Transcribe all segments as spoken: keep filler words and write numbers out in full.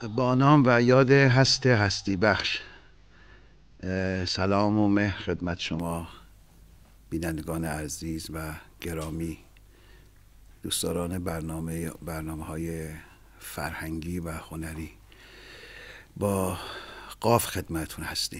با نام و یاد هست هستی بخش. سلام و مهر خدمت شما بینندگان عزیز و گرامی، دوستداران برنامه برنامه های فرهنگی و هنری. با قاف خدمتون هستیم.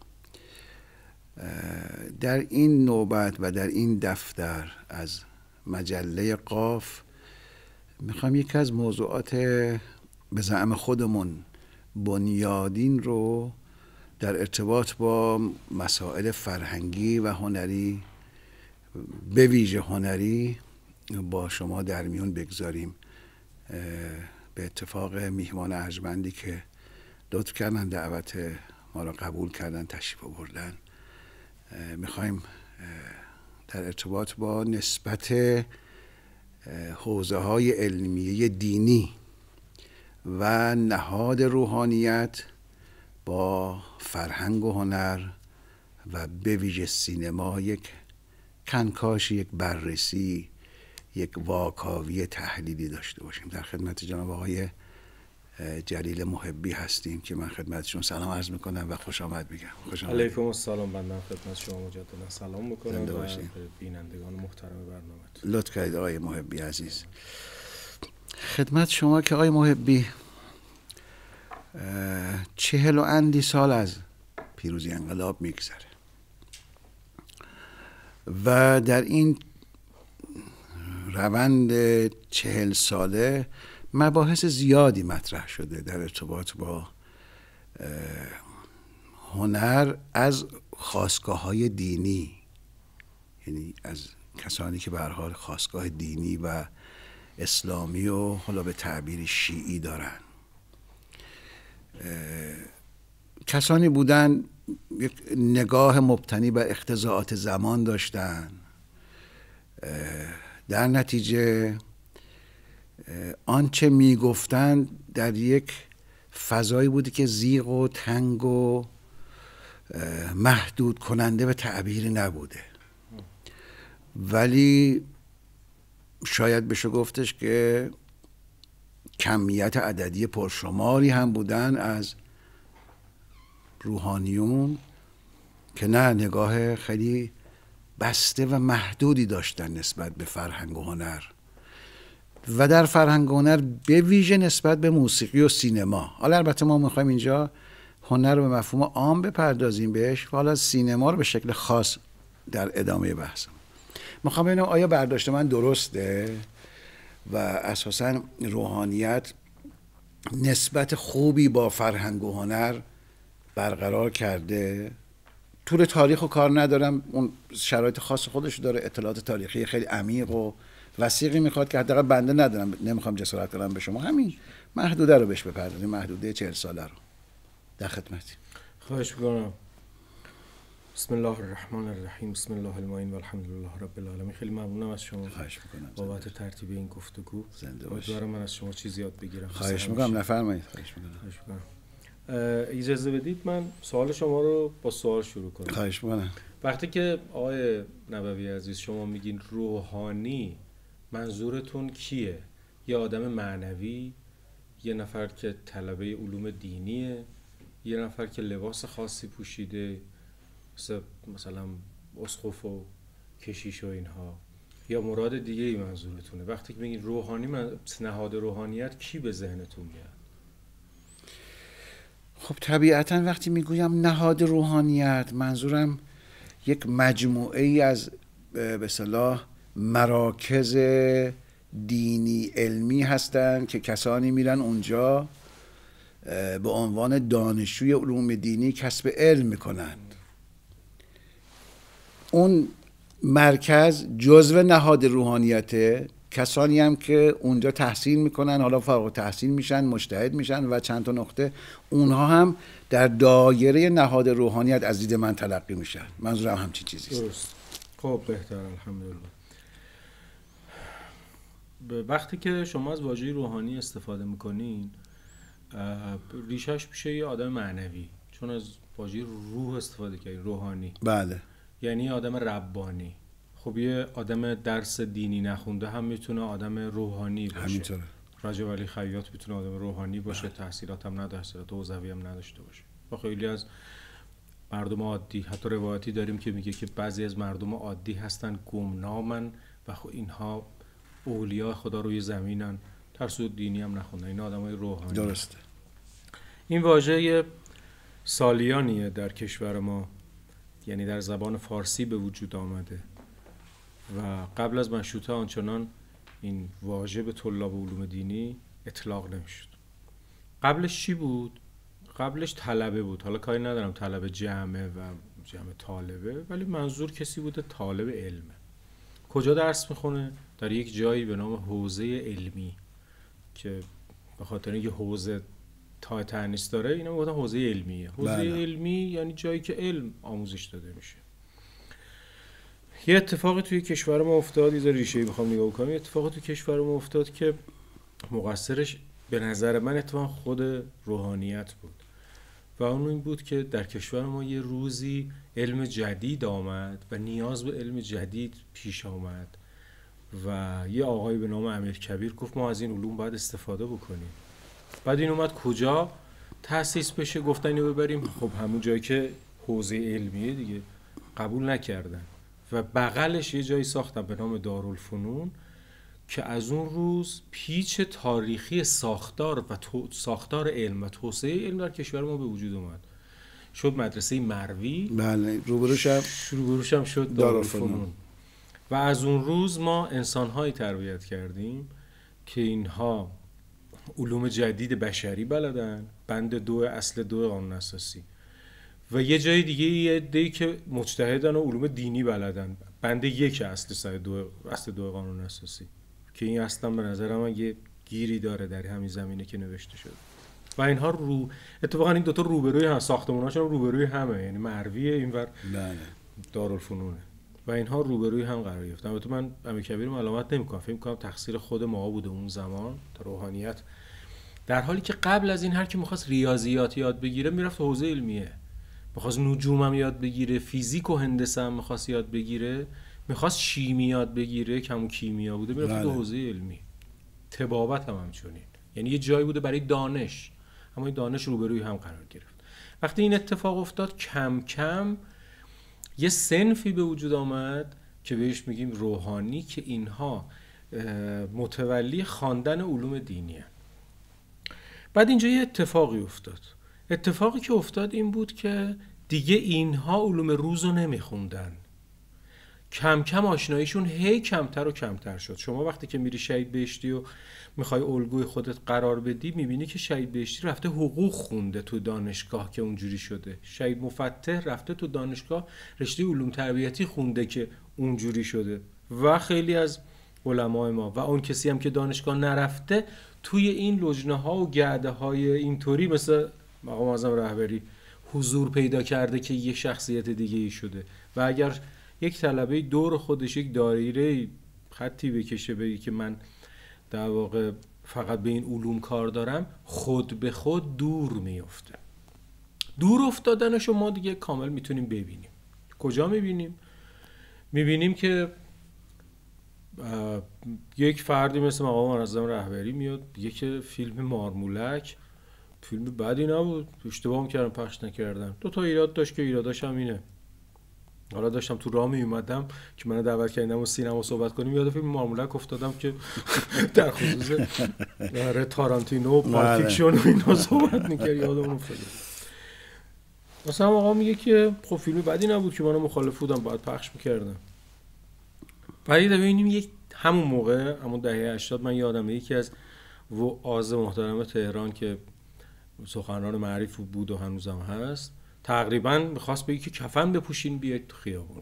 در این نوبت و در این دفتر از مجله قاف میخوام یکی از موضوعات به زعم خودمون بنیادین رو در ارتباط با مسائل فرهنگی و هنری، به ویژه هنری، با شما در میون بگذاریم. به اتفاق میهمان ارجمندی که لطف کردن دعوت ما را قبول کردن، تشریف آوردن، میخوایم در ارتباط با نسبت حوزه های علمیه دینی و نهاد روحانیت با فرهنگ و هنر و به ویژه سینما یک کنکاش، یک بررسی، یک واکاوی تحلیلی داشته باشیم. در خدمت جناب آقای جلیل محبی هستیم که من خدمتشون سلام عرض میکنم و خوش آمد میگم. خوش آمد. علیکم السلام. بنده خدمت شما مجددا سلام میکنم و بینندگان محترم برنامه. لطف کردید آقای محبی عزیز. خدمت شما که آقای محبی چهل و اندی سال از پیروزی انقلاب میگذره و در این روند چهل ساله مباحث زیادی مطرح شده در ارتباط با هنر از خاستگاه‌های دینی، یعنی از کسانی که به هر حال خاستگاه دینی و اسلامی و حالا به تعبیر شیعی دارن. کسانی بودن یک نگاه مبتنی بر اقتضاعات زمان داشتن، در نتیجه آنچه میگفتن در یک فضایی بودی که زیغ و تنگ و محدود کننده به تعبیری نبوده، ولی شاید بشه گفتش که کمیت عددی پرشماری هم بودن از روحانیون که نه، نگاه خیلی بسته و محدودی داشتن نسبت به فرهنگ و هنر و در فرهنگ و هنر به ویژه نسبت به موسیقی و سینما. حالا البته ما میخوایم اینجا هنر رو به مفهوم عام بپردازیم بهش، حالا سینما رو به شکل خاص در ادامه بحثم. میخوام ببینم آیا برداشت من درسته و اساساً روحانیت نسبت خوبی با فرهنگ و هنر برقرار کرده. طول تاریخ رو کار ندارم، اون شرایط خاص خودش داره، اطلاعات تاریخی خیلی عمیق و وسیقی میخواد که حداقل بنده ندارم، نمیخوام جسارت کنم به شما، همین محدوده رو بهش بپردازیم، محدوده چهل ساله رو. در خدمتی. خواهش میکنم. بسم الله الرحمن الرحیم، بسم الله المعین و الحمد لله رب العالمین. خیلی ممنونم از شما. خواهش میکنم بابت ترتیب این گفتگو. زنده باشید. امیدوارم من از شما چیزی یاد بگیرم. خواهش میکنم. نفرمایید. خواهش میکنم. خواهش میکنم. اجازه بدید من سوال شما رو با سوال شروع کنم. خواهش میکنم. وقتی که آقای نبوی عزیز شما میگین روحانی، منظورتون کیه؟ یه آدم معنوی، یه نفر که طلبه علوم دینیه، یه نفر که لباس خاصی پوشیده مثل مثلا اسقف و کشیش و اینها، یا مراد دیگه ای منظورتونه؟ وقتی که میگین روحانی، من نهاد روحانیت کی به ذهنتون میاد؟ خب طبیعتا وقتی میگویم نهاد روحانیت، منظورم یک مجموعه ای از به اصطلاح مراکز دینی علمی هستند که کسانی میرن اونجا به عنوان دانشجوی علوم دینی کسب علم میکنند. اون مرکز جزو نهاد روحانیته. کسانی هم که اونجا تحصیل میکنن، حالا فارغ التحصیل میشن، مجتهد میشن و چند تا نقطه، اونها هم در دایره نهاد روحانیت از دید من تلقی میشن. منظورم همچین چیزیست. درست. خب بهتر، الحمدلله. وقتی که شما از واژه روحانی استفاده میکنین، ریشش میشه یه آدم معنوی، چون از واژه روح استفاده کردین، روحانی. بله. یعنی آدم ربانی. خب یه آدم درس دینی نخونده هم میتونه آدم روحانی باشه. همینطوره. رجب علی خیاط میتونه آدم روحانی باشه، تحصیلات هم نداشته، تحصیلات حوزوی هم نداشته باشه. و خیلی از مردم عادی، حتی روایتی داریم که میگه که بعضی از مردم عادی هستن گمنامن و خب اینها اولیاء خدا روی زمینن، درس دینی هم نخوندن، این آدمای روحانی. درسته. این واژه سالیانیه در کشور ما، یعنی در زبان فارسی به وجود آمده و قبل از مشروطه آنچنان این واژه به طلاب علوم دینی اطلاق نمیشد. قبلش چی بود؟ قبلش طلبه بود. حالا کاری ندارم طلبه جمعه و جمع طالبه، ولی منظور کسی بوده طالب علمه. کجا درس میخونه؟ در یک جایی به نام حوزه علمی که به خاطر اینکه حوزه تا تأنیث داره اینا میگفتن حوزه علمیه. حوزه بله. علمی یعنی جایی که علم آموزش داده میشه. یه اتفاقی توی کشور ما افتاد، یه ریشه‌ای بخوام نگاه کنم، یه اتفاقی توی کشور ما افتاد که مقصرش به نظر من اتفاقا خود روحانیت بود و اون این بود که در کشور ما یه روزی علم جدید آمد و نیاز به علم جدید پیش آمد و یه آقای به نام امیرکبیر گفت ما از این علوم باید استفاده بکنیم. بعد این اومد کجا تأسیس بشه؟ گفتن اینو ببریم خب همون جایی که حوزه علمیه دیگه. قبول نکردن و بغلش یه جایی ساختن به نام دارالفنون که از اون روز پیچ تاریخی ساختار و ساختار علم و توسعه علم در کشور ما به وجود اومد. شد مدرسه مروی، بله، روبروش هم روبروش هم شد دارالفنون. و از اون روز ما انسان‌هایی تربیت کردیم که اینها علوم جدید بشری بلدن، بند دو اصل دو قانون اساسی، و یه جای دیگه یه عده‌ای که مجتهدن و علوم دینی بلدن، بند یک اصل سه دو اصل دو قانون اساسی، که این اصلا به نظر من یه گیری داره در همین زمینه که نوشته شده. و اینها رو اتفاقا این دوتا روبروی هم، ساختموناشون روبروی همه، یعنی مرویه اینور دارالفنونه و اینها روبروی هم قرار گرفتن. البته من امیرکبیر علامت نمی‌کنم، فکر می‌کنم تقصیر خود ما بوده اون زمان در روحانیت، در حالی که قبل از این هر کی می‌خواست ریاضیات یاد بگیره میرفت حوزه علمیه، می‌خواست نجوم هم یاد بگیره، فیزیک و هندسه هم می‌خواست یاد بگیره، می‌خواست شیمی یاد بگیره، کمو کیمیا بوده میرفت تو حوزه علمی. طبابت هم همچنین، یعنی یه جایی بوده برای دانش، اما این دانش روبروی هم قرار گرفت. وقتی این اتفاق افتاد کم کم یه صنفی به وجود آمد که بهش میگیم روحانی، که اینها متولی خواندن علوم دینی هست. بعد اینجا یه اتفاقی افتاد. اتفاقی که افتاد این بود که دیگه اینها علوم روز رو نمیخوندن. کم کم آشناییشون هی کمتر و کمتر شد. شما وقتی که میری شهید بهشتی و میخوای الگوی خودت قرار بدی، میبینی که شهید بهشتی رفته حقوق خونده تو دانشگاه که اونجوری شده. شهید مفتح رفته تو دانشگاه رشته علوم تربیتی خونده که اونجوری شده. و خیلی از علمای ما و اون کسی هم که دانشگاه نرفته توی این لجنه ها و گرده های اینطوری مثل مقام اعظم رهبری حضور پیدا کرده که یه شخصیت دیگه ای شده. و اگر یک طلبه دور خودش یک دایره خطی بکشه بگه که من در واقع فقط به این علوم کار دارم، خود به خود دور میفته. دور افتادنشو ما دیگه کامل میتونیم ببینیم. کجا میبینیم؟ میبینیم که یک فردی مثل مقام اعظم رهبری میاد دیگه که فیلم مارمولک فیلم بدی نبود، اشتباه هم کردم پخش نکردم، دو تا ایراد داشت که ایراداش هم اینه. حالا داشتم تو راه می اومدم که منو دعوت کردن و سینما صحبت کنیم، یاد فیلم مارمولک افتادم که در خصوص آره تارانتینو و پالپ فیکشن و اینا صحبت می‌کرد، یادم افتاد. مثلا آقا میگه که خب فیلم بدی نبود که منو مخالف بودم باید پخش می‌کردم. بعد ببینیم یک همون موقع همون دهه هشتاد من یادمه یکی از وعاظ محترم تهران که سخنران معروف بود و هنوزم هست، تقریبا می‌خواست بگه که کفن بپوشین بیاید تو خیابون.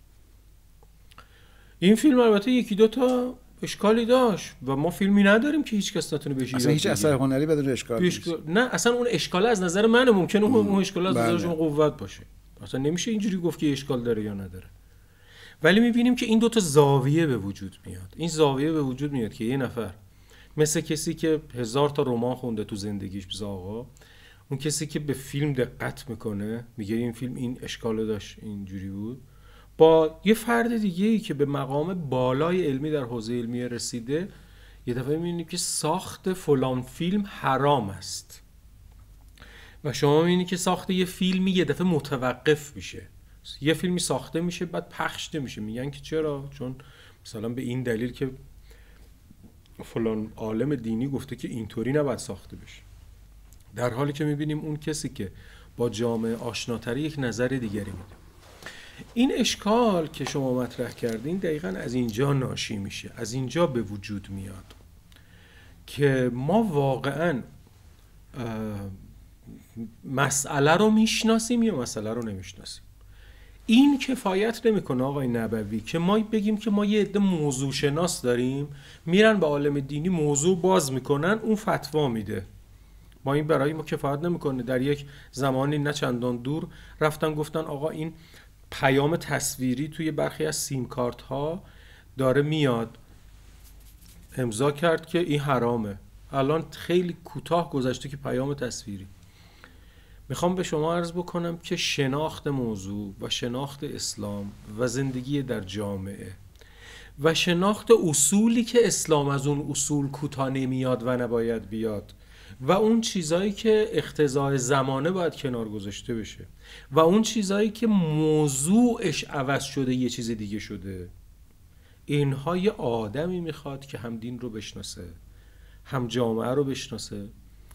این فیلم البته یکی دو تا اشکالی داشت و ما فیلمی نداریم که هیچ کس نتونه بهش اصلا هیچ اثر هنری بدون اشکال نیست. نه اصلا اون اشکال از نظر من ممکنه اون اشکال از نظر شما قوت باشه، اصلا نمیشه اینجوری گفت که اشکال داره یا نداره. ولی می‌بینیم که این دو تا زاویه به وجود میاد. این زاویه به وجود میاد که یه نفر مثل کسی که هزار تا رمان خونده تو زندگیش بز آقا، اون کسی که به فیلم دقت میکنه میگه این فیلم این اشکالو داشت اینجوری بود، با یه فرد دیگه‌ای که به مقام بالای علمی در حوزه علمی رسیده یه دفعه میبینید که ساخت فلان فیلم حرام است و شما میبینید که ساخت یه فیلمی یه دفعه متوقف میشه. یه فیلمی ساخته میشه بعد پخش نمیشه، میگن که چرا؟ چون مثلا به این دلیل که فلان عالم دینی گفته که اینطوری نباید ساخته بشه، در حالی که میبینیم اون کسی که با جامعه آشناتری یک نظر دیگری میده. این اشکال که شما مطرح کردین دقیقاً از اینجا ناشی میشه، از اینجا به وجود میاد که ما واقعاً مسئله رو میشناسیم یا مسئله رو نمیشناسیم. این کفایت نمیکنه آقای نبوی که ما بگیم که ما یه عده موضوع شناس داریم، میرن به عالم دینی موضوع باز میکنن، اون فتوا میده. ما این برای ما کفایت نمیکنه. در یک زمانی نه چندان دور رفتن گفتن آقا این پیام تصویری توی برخی از سیم کارت ها داره میاد، امضا کرد که این حرامه. الان خیلی کوتاه گذشته که پیام تصویری. میخوام به شما عرض بکنم که شناخت موضوع و شناخت اسلام و زندگی در جامعه و شناخت اصولی که اسلام از اون اصول کوتاه نمیاد و نباید بیاد و اون چیزایی که اقتضای زمانه باید کنار گذاشته بشه و اون چیزایی که موضوعش عوض شده یه چیز دیگه شده، اینها یه آدمی میخواد که هم دین رو بشناسه، هم جامعه رو بشناسه،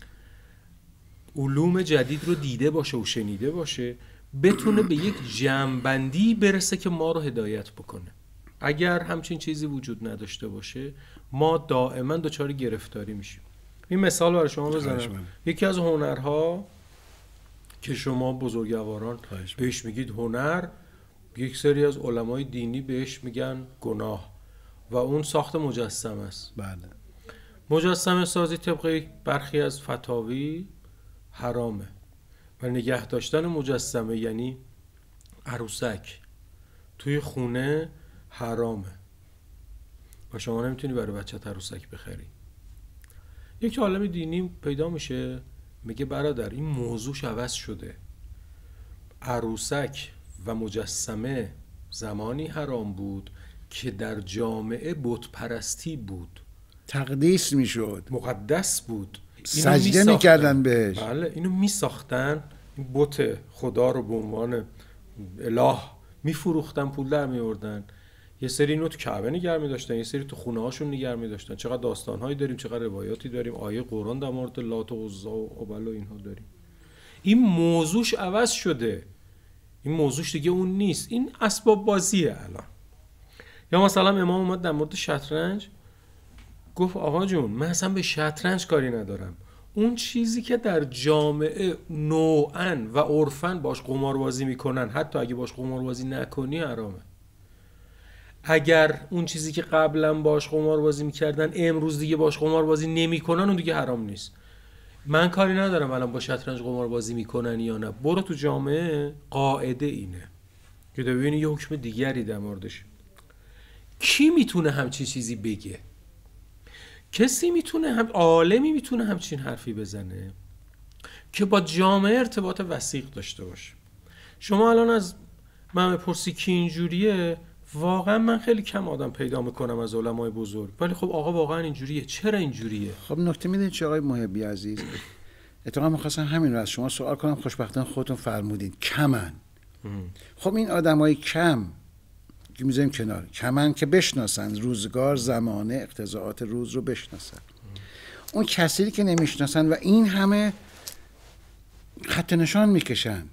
علوم جدید رو دیده باشه و شنیده باشه، بتونه به یک جمع‌بندی برسه که ما رو هدایت بکنه. اگر همچین چیزی وجود نداشته باشه ما دائما دچار گرفتاری میشیم. این مثال برای شما بزنم. یکی از هنرها که شما بزرگواران بهش میگید هنر، یک سری از علمای دینی بهش میگن گناه و اون ساخت مجسمه است. بله. مجسمه سازی طبق برخی از فتاوی حرامه و نگه داشتن مجسمه یعنی عروسک توی خونه حرامه و شما نمیتونی برای بچه‌ت عروسک بخری. یک عالم دینی پیدا میشه میگه برادر این موضوعش عوض شده، عروسک و مجسمه زمانی حرام بود که در جامعه بت پرستی بود، تقدیس میشد، مقدس بود، سجده میکردن بهش. بله اینو میساختن، این بت خدا رو به عنوان اله میفروختن، پول در میوردن. یه سری اینو تو کعبه نگه می‌داشتن، یه سری تو خونه هاشون نگه می‌داشتن. چقدر داستان‌هایی داریم، چقدر روایاتی داریم، آیه قرآن در مورد لات و عزی و هبل و اینها داریم. این موضوعش عوض شده، این موضوعش دیگه اون نیست، این اسباب بازیه الان. یا مثلا امام اومد در مورد شطرنج گفت آقا جون من اصلا به شطرنج کاری ندارم، اون چیزی که در جامعه نوعاً و عرفاً باش قماربازی میکنن، حتی اگه باش قماربازی نکنی حرامه. اگر اون چیزی که قبلا باش قماربازی میکردن امروز دیگه باش قماربازی نمیکنن اون دیگه حرام نیست. من کاری ندارم الان با شطرنج قماربازی میکنن یا نه، برو تو جامعه قاعده اینه که ببینی یه حکم دیگری در موردش. کی میتونه همچین چیزی بگه؟ کسی میتونه، هم عالمی میتونه همچین حرفی بزنه که با جامعه ارتباط وثیق داشته باشه. شما الان از من بپرسی کی اینجوریه، واقعا من خیلی کم آدم پیدا میکنم از علمای بزرگ، ولی خب آقا واقعا اینجوریه. چرا اینجوریه؟ خب نکته میدونید چه آقای محبی عزیز، اتفاقا میخواستم همین رو از شما سوال کنم، خوشبختانه خودتون فرمودین کمن. خب این آدمای کم که میذاریم کنار، کمن که بشناسن روزگار، زمانه، اقتضاعات روز رو بشناسن. اون کسی که نمیشناسن و این همه خط نشان میکشن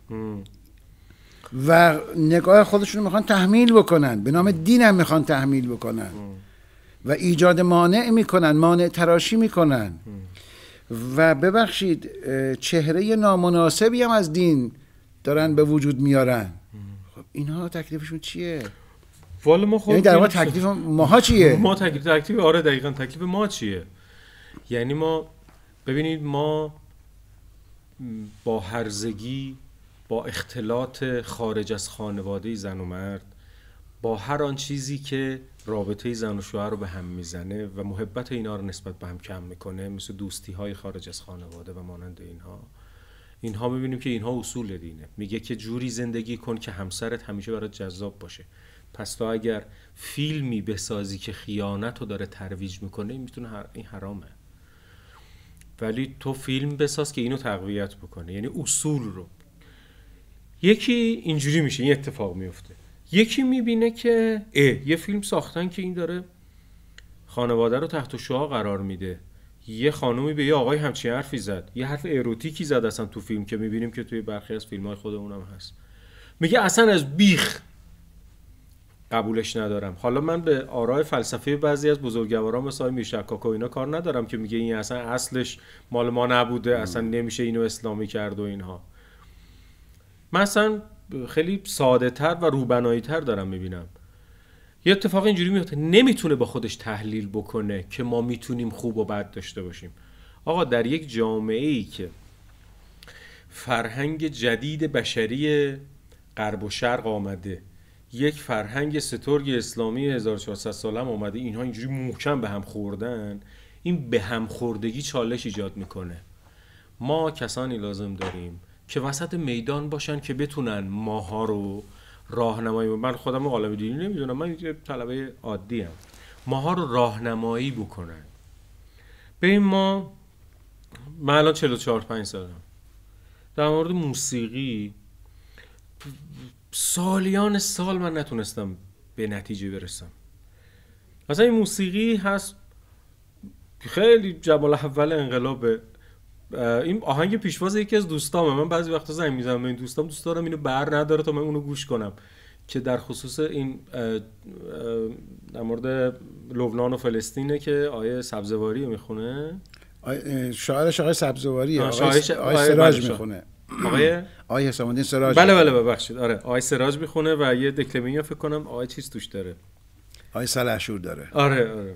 و نگاه خودشون میخوان تحمیل بکنن، به نام دینم میخوان تحمیل بکنن و ایجاد مانع میکنن، مانع تراشی میکنن و ببخشید چهره نامناسبی هم از دین دارن به وجود میارن. خب اینها تکلیفشون چیه؟ والا ما خود یعنی در واقع تکلیف ماها چیه؟ ما تکلیف تکلیف آره دقیقاً تکلیف ما چیه؟ یعنی ما ببینید ما با هرزگی، با اختلاط خارج از خانواده زن و مرد، با هر آن چیزی که رابطه زن و شوهر رو به هم میزنه و محبت اینا رو نسبت به هم کم میکنه، مثل دوستی های خارج از خانواده و مانند اینها، اینها میبینیم که اینها اصول دینه. میگه که جوری زندگی کن که همسرت همیشه برات جذاب باشه، پس تو اگر فیلمی بسازی که خیانت رو داره ترویج میکنه این میتونه هر... این حرامه. ولی تو فیلم بساز که اینو تقویت بکنه، یعنی اصول رو. یکی اینجوری میشه، این اتفاق میفته. یکی میبینه که اه یه فیلم ساختن که این داره خانواده رو تحت شعاع قرار میده، یه خانومی به یه آقای همچین حرفی زد، یه حرف اروتیکی زد اصلا تو فیلم که میبینیم که توی برخی از فیلم‌های خودمونم هست، میگه اصلا از بیخ قبولش ندارم. حالا من به آراء فلسفی بعضی از بزرگواران مثل آقای میرشکاک و اینا کار ندارم که میگه این اصلا اصلش مال ما نبوده، اصلا نمیشه اینو اسلامی کرد و اینها. من اصلا خیلی ساده تر و روبنایی تر دارم میبینم. یه اتفاق اینجوری میفته، نمیتونه با خودش تحلیل بکنه که ما میتونیم خوب و بد داشته باشیم. آقا در یک جامعه ای که فرهنگ جدید بشری غرب و شرق آمده، یک فرهنگ سترگ اسلامی هزار و چهارصد ساله هم آمده، اینها اینجوری محکم به هم خوردن، این به هم خوردگی چالش ایجاد میکنه. ما کسانی لازم داریم که وسط میدان باشن که بتونن ماها رو راهنمایی. من خودم عالم دینی نمیدونم، من یه طلبه عادی ام، ماها رو راهنمایی بکنن. ببین ما من الان چهل و چهار پنج سالم، در مورد موسیقی سالیان سال من نتونستم به نتیجه برسم. مثلا این موسیقی هست خیلی جمال اول انقلابه، این آهنگ پیشواز یکی از دوستامه، من بعضی وقتا زنگ میزنم به این دوستام، دوست دارم اینو بر نداره تا من اونو گوش کنم، که در خصوص این در مورد لبنان و فلسطینه که آیه سبزواری میخونه، شاعرش آقای سبزواریه، آقای سراج میخونه، آقای آقای حسام الدین سراج. بله بله ببخشید، آره آقای سراج میخونه و یه دکلمه‌ای فکر کنم آقای چیز توش داره، آقای سلحشور داره. آره آره.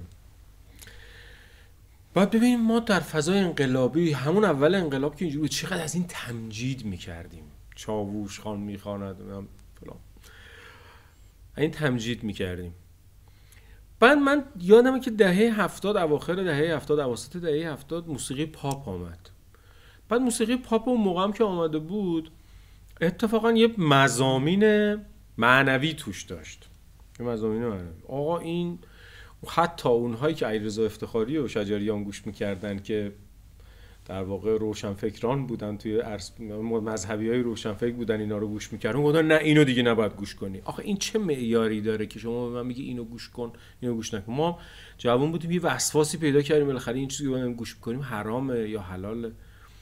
بعد ببینیم ما در فضای انقلابی، همون اول انقلاب که اینجوری چقدر از این تمجید میکردیم، چاووش خان میخواند فلان، این تمجید میکردیم. بعد من یادمه که دهه هفتاد، اواخر دهه هفتاد، اواسط دهه هفتاد موسیقی پاپ آمد. بعد موسیقی پاپ اون موقع هم که آمده بود اتفاقا یه مضامین معنوی توش داشت، یه مضامین معنوی. آقا این حتی اونهایی که علیرضا افتخاری و شجریان گوش میکردن که در واقع روشنفکران بودن، توی مذهبیای روشنفکر بودن، اینا رو گوش میکردن، گفتن نه اینو دیگه نباید گوش کنی. آخه این چه معیاری داره که شما به من میگی اینو گوش کن اینو گوش نکن؟ ما جوان بودیم یه وسواسی پیدا کردیم بالاخره این چیزی که گوش میکنیم حرامه یا حلاله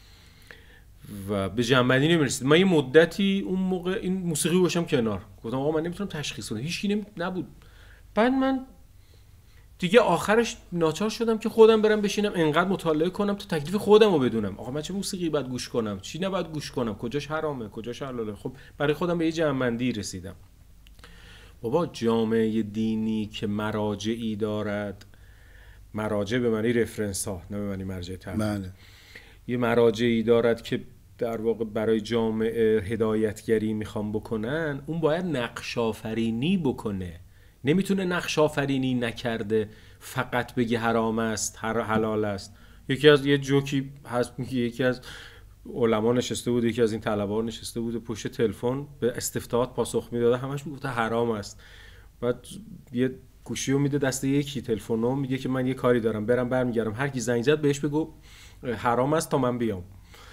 و به جنبندی نمیرسید. من یه مدتی اون موقع این موسیقی گوشم کنار، گفتم آقا من نمیتونم تشخیص بدم، هیچ کی نبود. بعد من دیگه آخرش ناچار شدم که خودم برم بشینم انقدر مطالعه کنم تا تکلیف خودم رو بدونم. آقا من چه موسیقی باید گوش کنم، چی نباید گوش کنم، کجاش حرامه کجاش حلاله. خب برای خودم به یه جمع‌بندی رسیدم. بابا جامعه دینی که مراجعی دارد، مراجع به معنی رفرنس ها نه به معنی مرجع تحلیل، یه مراجعی دارد که در واقع برای جامعه هدایتگری میخوام بکنن، اون باید نقش آفرینی بکنه. نمیتونه نقش آفرینی نکرده فقط بگی حرام است هر حلال است. یکی از یه جوکی هست میگه یکی از علما نشسته بود، یکی از این طلبه‌ها نشسته بود پشت تلفن به استفتاحات پاسخ میداده، همش میگفت حرام است. بعد یه گوشیو میده دست یکی تلفنو، میگه که من یه کاری دارم برم برمیگردم، هر کی زنگ زد بهش بگو حرام است تا من بیام.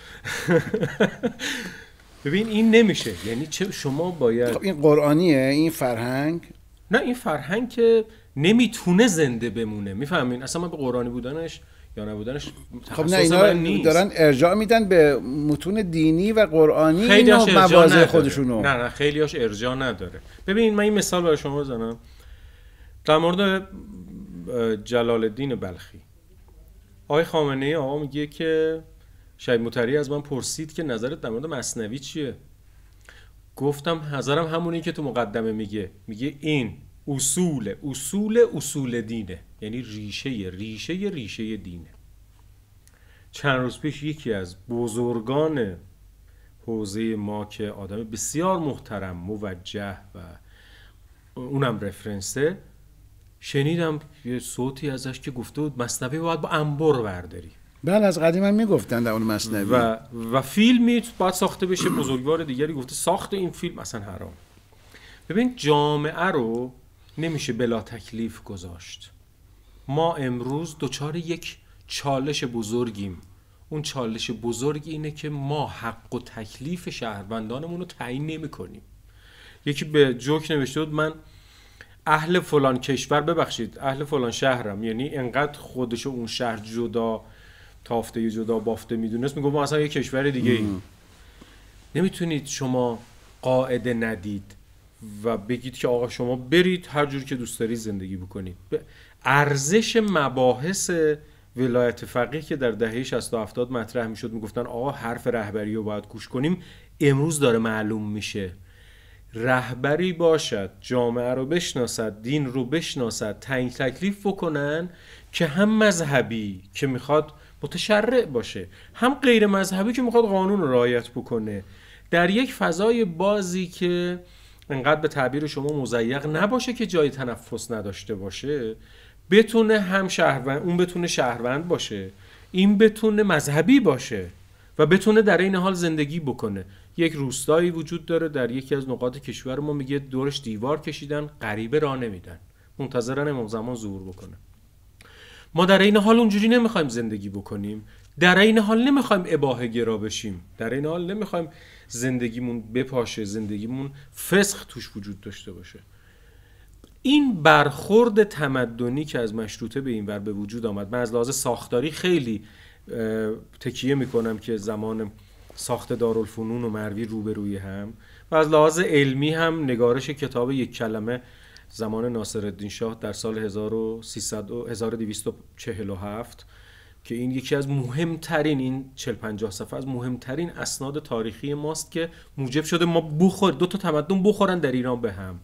ببین این نمیشه، یعنی چه شما باید خب این قرآنیه این فرهنگ؟ نه این فرهنگ که نمیتونه زنده بمونه، میفهمین؟ اصلا من به قرآنی بودنش یا نبودنش خب نه اینا دارن ارجاع میدن به متون دینی و قرآنی، اینو مواضع خودشونو. نه نه خیلیاش ارجاع نداره. ببین من این مثال برای شما بزنم در مورد جلال الدین بلخی. آقای خامنه‌ای آقا میگه که شهید مطهری از من پرسید که نظرت در مورد مثنوی چیه؟ گفتم نظرم همونی که تو مقدمه میگه، میگه این اصول اصول اصول دینه، یعنی ریشه ریشه ریشه دینه. چند روز پیش یکی از بزرگان حوزه ما که آدم بسیار محترم موجه و اونم رفرنسه، شنیدم یه صوتی ازش که گفته بود مثنوی باید با انبر برداری. بله از قدیم هم میگفتن در اون مثنوی و و فیلمی باید ساخته بشه. بزرگوار دیگری گفته ساخت این فیلم اصلا حرام. ببین جامعه رو نمیشه بلا تکلیف گذاشت. ما امروز دچار یک چالش بزرگیم. اون چالش بزرگ اینه که ما حق و تکلیف شهروندانمون رو تعیین نمی کنیم. یکی به جوک نوشته بود من اهل فلان کشور، ببخشید اهل فلان شهرم، یعنی انقدر خودشو اون شهر جدا تافته جدا بافته میدونست، میگه ما اصلا یه کشور دیگه ایم. نمیتونید شما قاعده ندید و بگید که آقا شما برید هر جور که دوست دارید زندگی بکنید. ارزش مباحث ولایت فقیه که در دهه شصت و هفتاد مطرح میشد، میگفتن آقا حرف رهبری رو باید گوش کنیم، امروز داره معلوم میشه. رهبری باشد، جامعه رو بشناسد، دین رو بشناسد، تعیین تکلیف بکنن که هم مذهبی که میخواد متشرع باشه، هم غیر مذهبی که میخواد قانون رو رعایت بکنه، در یک فضای بازی که انقدر به تعبیر شما مضیق نباشه که جای تنفس نداشته باشه، بتونه هم شهروند، اون بتونه شهروند باشه، این بتونه مذهبی باشه و بتونه در این حال زندگی بکنه. یک روستایی وجود داره در یکی از نقاط کشور ما، میگه دورش دیوار کشیدن، غریبه راه نمیدن، منتظرن امام زمان ظهور بکنه. ما در این حال اونجوری نمیخوایم زندگی بکنیم، در این حال نمیخوایم اباحه گرا بشیم، در این حال نمیخوایم زندگیمون بپاشه، زندگیمون فسخ توش وجود داشته باشه. این برخورد تمدنی که از مشروطه به این ور به وجود آمد، من از لحاظ ساختاری خیلی تکیه میکنم که زمان ساخت دارالفنون و مروی روبروی هم، و از لحاظ علمی هم نگارش کتاب یک کلمه زمان ناصرالدین شاه در سال هزار و دویست و چهل و هفت که این یکی از مهمترین، این چهل پنجاه صفحه از مهمترین اسناد تاریخی ماست که موجب شده ما بخور دو تا تمدن بخورن در ایران به هم.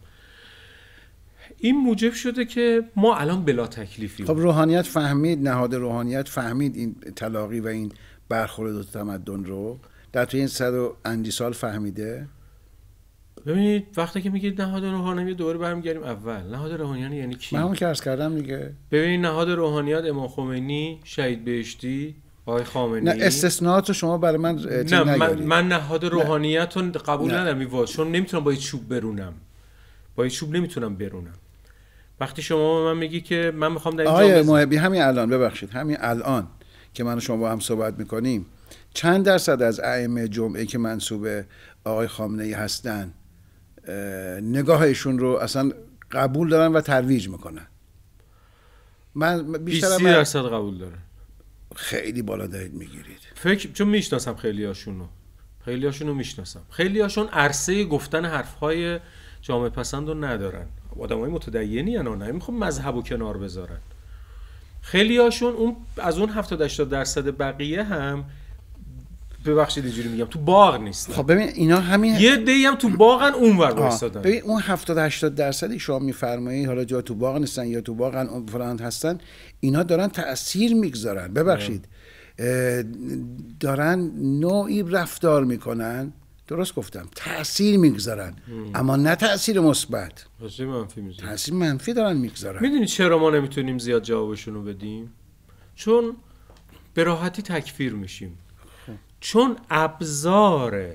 این موجب شده که ما الان بلا تکلیفیم. خب روحانیت فهمید، نهاد روحانیت فهمید این تلاقی و این برخورد دو تمدن رو در توی این صد و اندی سال فهمیده. ببینید وقتی که میگید نهاد روحانیت دوباره برمیگردیم اول. نهاد روحانیت یعنی کی؟ من همون که عرض کردم دیگه. ببینید نهاد روحانیت امام خمینی، شهید بهشتی، آقای خامنه‌ای. نه استثناءات رو شما برای من نه من, من نهاد روحانیت رو قبول ندارم میواد، چون نمیتونم با یه چوب برونم. با یه چوب نمیتونم برونم. وقتی شما به من میگی که من میخوام در این آقای محبی همین الان، ببخشید همین الان که من و شما با هم صحبت میکنیم، چند درصد از ائمه جمعه که منسوب آقای خامنه‌ای هستن نگاهشون رو اصلا قبول دارن و ترویج میکنن؟ من بیشتر بیست درصد قبول دارن. خیلی بالا دارید میگیرید. فکر چون میشناسم خیلی هاشونو خیلی هاشونو میشناسم خیلی هاشون عرصه گفتن حرفهای جامعه پسند رو ندارن، آدمای متدینی ان، نه میخوام مذهبو کنار بذارن. خیلی هاشون اون از اون هفتاد هشتاد درصد بقیه هم ببخشید اینجوری میگم تو باغ نیست. خب ببین اینا همین یه دی هم تو باغن اونور وایسادن. ببین اون هفتاد هشتاد درصدی شما میفرمایید حالا جا تو باغ نیستن یا تو باغن فلان هستن، اینا دارن تأثیر میگذارن. ببخشید دارن نوعی رفتار میکنن، درست گفتم، تأثیر میگذارن، اما نه تأثیر مثبت، تأثیر منفی میذارن. تأثیر منفی دارن میگذارن. میدونی چرا ما نمیتونیم زیاد جوابشون رو بدیم؟ چون به راحتی تکفیر میشیم. چون ابزار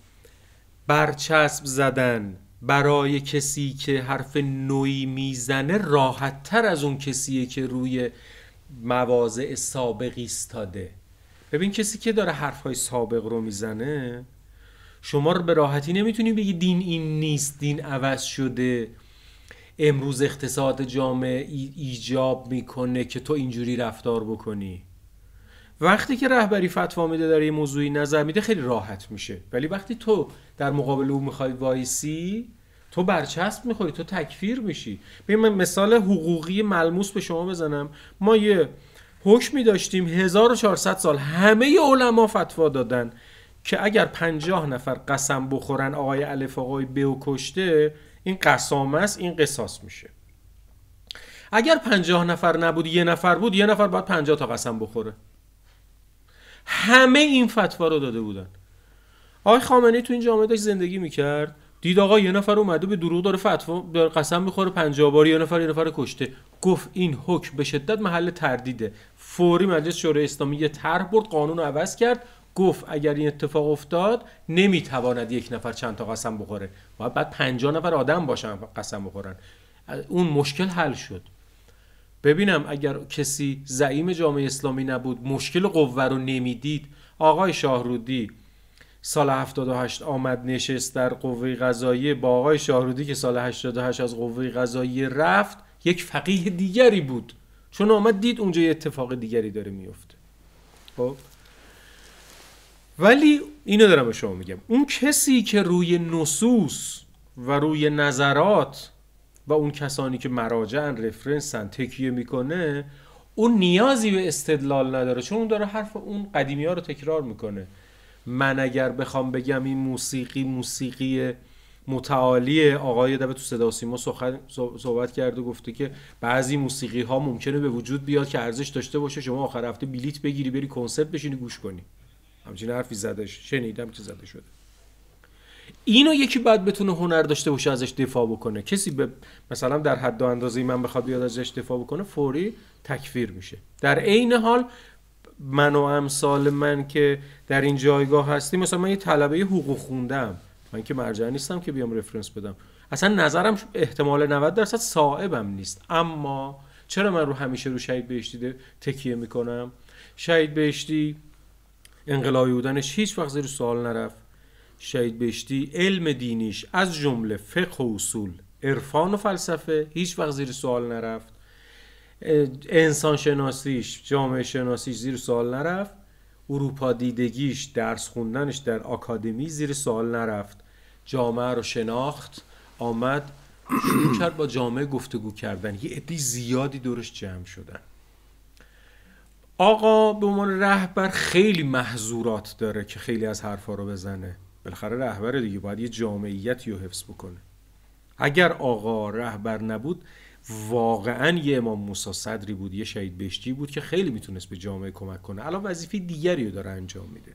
برچسب زدن برای کسی که حرف نوعی میزنه راحت تر از اون کسیه که روی مواضع سابق ایستاده. ببین کسی که داره حرفهای سابق رو میزنه، شما رو به راحتی نمیتونی بگی دین این نیست، دین عوض شده، امروز اقتصاد جامعه ایجاب میکنه که تو اینجوری رفتار بکنی. وقتی که رهبری فتوا میده در یه موضوعی نظر میده خیلی راحت میشه، ولی وقتی تو در مقابل او میخوای وایسی، تو برچسب میخوری، تو تکفیر میشی. ببین من مثال حقوقی ملموس به شما بزنم. ما یه حکمی داشتیم هزار و چهارصد سال همه علما فتوا دادن که اگر پنجاه نفر قسم بخورن آقای الف آقای ب و کشته، این قسامه است، این قصاص میشه. اگر پنجاه نفر نبود یه نفر بود، یه نفر باید پنجاه تا قسم بخوره. همه این فتوا رو داده بودن. آقای خامنه‌ای تو این جامعه داشت زندگی میکرد، دید آقا یه نفر اومده به دروغ داره فتوا داره قسم میخوره پنجاه بار، یه نفر یه نفر کشته، گفت این حکم به شدت محل تردیده. فوری مجلس شورای اسلامی یه طرح برد، قانون رو عوض کرد، گفت اگر این اتفاق افتاد نمیتواند یک نفر چند تا قسم بخوره، باید بعد پنجاه نفر آدم باشن قسم بخورن. اون مشکل حل شد. ببینم اگر کسی زعیم جامعه اسلامی نبود، مشکل قوه رو نمیدید، آقای شاهرودی سال هفتاد و هشت آمد نشست در قوه قضاییه، با آقای شاهرودی که سال هشتاد و هشت از قوه قضاییه رفت، یک فقیه دیگری بود، چون آمد دید اونجا یه اتفاق دیگری داره میفته. خب ولی اینو دارم به شما میگم، اون کسی که روی نصوص و روی نظرات و اون کسانی که مراجعن، رفرنسن، تکیه میکنه، اون نیازی به استدلال نداره، چون اون داره حرف اون قدیمی ها رو تکرار میکنه. من اگر بخوام بگم این موسیقی موسیقی متعالیه، آقای دو تو صدا و سیما صحبت کرده، گفته که بعضی موسیقی ها ممکنه به وجود بیاد که ارزش داشته باشه شما آخر هفته بلیت بگیری بری کنسرت بشینی گوش کنی. همچین حرفی زده شنیدم که زده شده. اینو یکی بعد بتونه هنر داشته باشه ازش دفاع بکنه. کسی به مثلا در حد و اندازه من بخواد بیاد ازش دفاع بکنه فوری تکفیر میشه. در عین حال من و امثال من که در این جایگاه هستیم، مثلا من یه طلبه حقوق خوندم، من که مرجع نیستم که بیام رفرنس بدم، اصلا نظرم احتمال نود درصد صائبم نیست، اما چرا من رو همیشه رو شهید بهشتی تکیه میکنم؟ شهید بهشتی انقلابی بودنش هیچ وقت زیر سوال نرفت. شهید بهشتی علم دینیش از جمله فقه و اصول، عرفان و فلسفه هیچ وقت زیر سوال نرفت. انسان شناسیش، جامعه شناسیش زیر سوال نرفت. اروپا دیدگیش، درس خوندنش در آکادمی زیر سوال نرفت. جامعه رو شناخت، آمد شروع کرد با جامعه گفتگو کردن، یه عده زیادی دورش جمع شدن. آقا به عنوان رهبر خیلی محظورات داره که خیلی از حرفا رو بزنه، بالاخره رهبر دیگه باید یه جامعیتی رو حفظ بکنه. اگر آقا رهبر نبود، واقعا یه امام موسی صدری بود، یه شهید بهشتی بود که خیلی میتونست به جامعه کمک کنه. الان وظیفه دیگری رو داره انجام میده.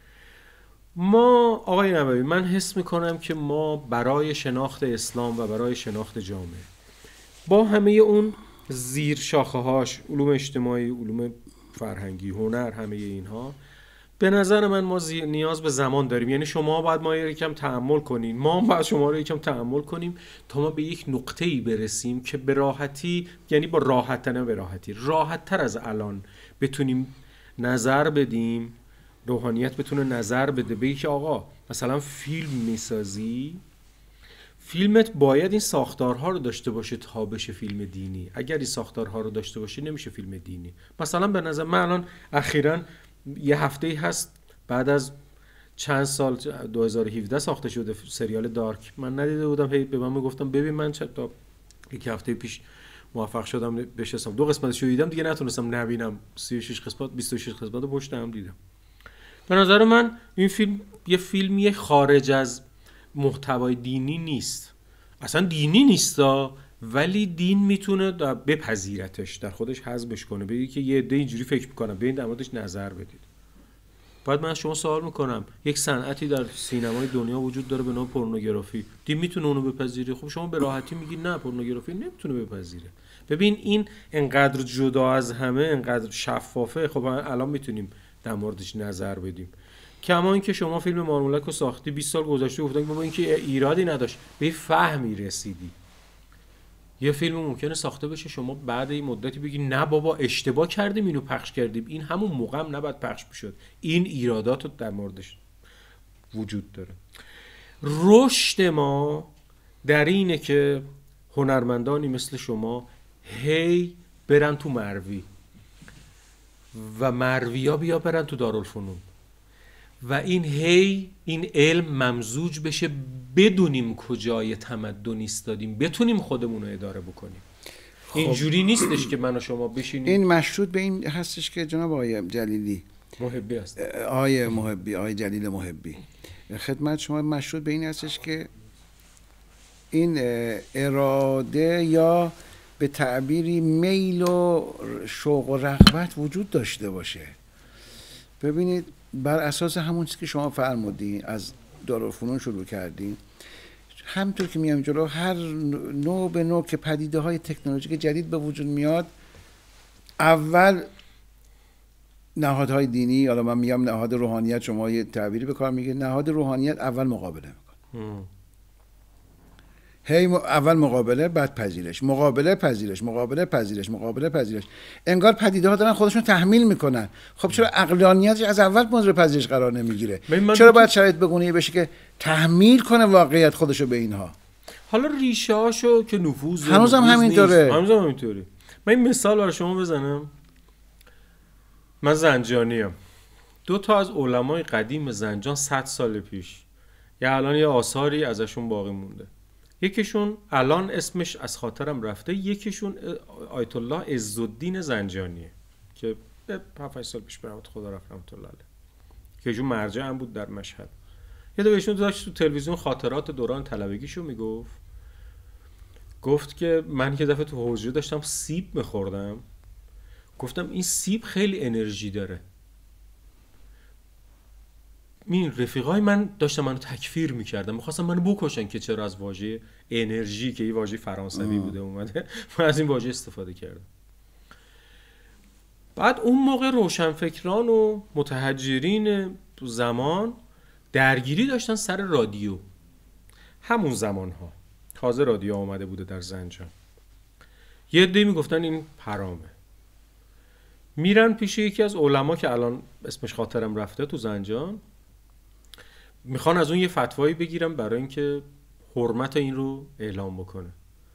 ما آقای نبوی، من حس میکنم که ما برای شناخت اسلام و برای شناخت جامعه با همه اون زیر شاخه هاش، علوم اجتماعی، علوم فرهنگی، هنر، همه اینها، به نظر من ما نیاز به زمان داریم. یعنی شما باید ما یکم تأمل کنین، ما باید شما رو یکم تأمل کنیم تا ما به یک نقطه‌ای برسیم که به راحتی، یعنی با راحت نه به راحتی، راحت تر از الان بتونیم نظر بدیم، روحانیت بتونه نظر بده، بگی که آقا مثلا فیلم میسازی، فیلمت باید این ساختارها رو داشته باشه تا بشه فیلم دینی. اگر این ساختارها رو داشته باشه نمیشه فیلم دینی. مثلا به نظر من الان اخیراً یه هفته‌ای هست بعد از چند سال، دو هزار و هفده ساخته شده سریال دارک، من ندیده بودم، هی به من میگفتم ببین، من چند تا یک هفته پیش موفق شدم بشناسم، دو قسمتش رو دیدم دیگه نتونستم نبینم، سی و شش قسمت بیست و شش قسمت رو پشت هم دیدم. به نظر من این فیلم یه فیلمیه خارج از محتوای دینی نیست، اصلا دینی نیستا، ولی دین میتونه بپذیرتش، در خودش هضمش کنه، بگی که یه عده اینجوری فکر میکنم، به این در موردش نظر بدید. بعد من از شما سوال میکنم، یک صنعتی در سینمای دنیا وجود داره به نام پورنوگرافی، دین میتونه اونو بپذیره؟ خب شما به راحتی میگی نه، پورنوگرافی نمیتونه بپذیره. ببین این انقدر جدا از همه، انقدر شفافه، خب الان میتونیم در موردش نظر بدیم. کما اینکه شما فیلم مارمولک رو ساختی، بیست سال گذشته گفتن که بابا این که ایرادی نداشت، به فهمی رسیدی. یه فیلم ممکنه ساخته بشه شما بعد این مدتی بگی نه بابا اشتباه کردیم اینو پخش کردیم، این همون موقع هم نباید پخش میشد. این ایرادات رو در موردش وجود داره. رشد ما در اینه که هنرمندانی مثل شما هی برن تو مروی و مرویا بیا برن تو دارالفنون و این هی این علم ممزوج بشه، بدونیم کجای تمدن ایستادیم، بتونیم خودمون رو اداره بکنیم. خب. اینجوری نیستش که من و شما بشینیم. این مشروط به این هستش که جناب آقای جلیلی محبی هست، آقای محبی، آقای جلیل محبی، خدمت شما، مشروط به این هستش که این اراده یا به تعبیری میل و شوق و رغبت وجود داشته باشه. ببینید بر اساس همون چیزی که شما فرمودین، از دارالفنون شروع کردین، همونطور که میام جلو، هر نوع به نوع که پدیده های تکنولوژیک جدید به وجود میاد، اول نهادهای دینی، حالا من میگم نهاد روحانیت، شما یه تعبیری به کار میگه، نهاد روحانیت اول مقابله میکنه. هی م... اول مقابله، بعد پذیرش، مقابله پذیرش، مقابله پذیرش، مقابله پذیرش. انگار پدیده ها دارن خودشون تحمیل میکنن. خب چرا عقلانیتش از اول مورد پذیرش قرار نمیگیره؟ چرا باید شرایط بگونه بشه که تحمیل کنه واقعیت خودشو به اینها؟ حالا ریشه هاشو که نفوذ هنوزم همینطوره. هنوزم همینطوره. من این مثال برای شما بزنم. من زنجانیم. دو تا از علمای قدیم زنجان صد سال پیش یا الان یه آثاری ازشون باقی مونده. یکیشون الان اسمش از خاطرم رفته، یکیشون آیت الله عزالدین زنجانیه که هفت سال پیش برامت خدا رحمت الله علیه، که ایشون مرجع هم بود در مشهد. یه دفعه ایشون داشت تو تلویزیون خاطرات دوران طلبگیشو میگفت. گفت که من که دفعه تو حوضی داشتم سیب میخوردم، گفتم این سیب خیلی انرژی داره. این رفیقای من داشتن منو تکفیر میکردن، میخواستن منو بکشن که چرا از واژه انرژی که این واژه فرانسوی بوده اومده من از این واژه استفاده کردم. بعد اون موقع روشنفکران و متحجرین زمان درگیری داشتن سر رادیو. همون زمان ها تازه رادیو آمده بوده در زنجان. یه عده‌ای میگفتن این حرامه، میرن پیش یکی از علما که الان اسمش خاطرم رفته تو زنجان، میخوان از اون یه فتوایی بگیرن برای اینکه حرمت این رو اعلام بکنه.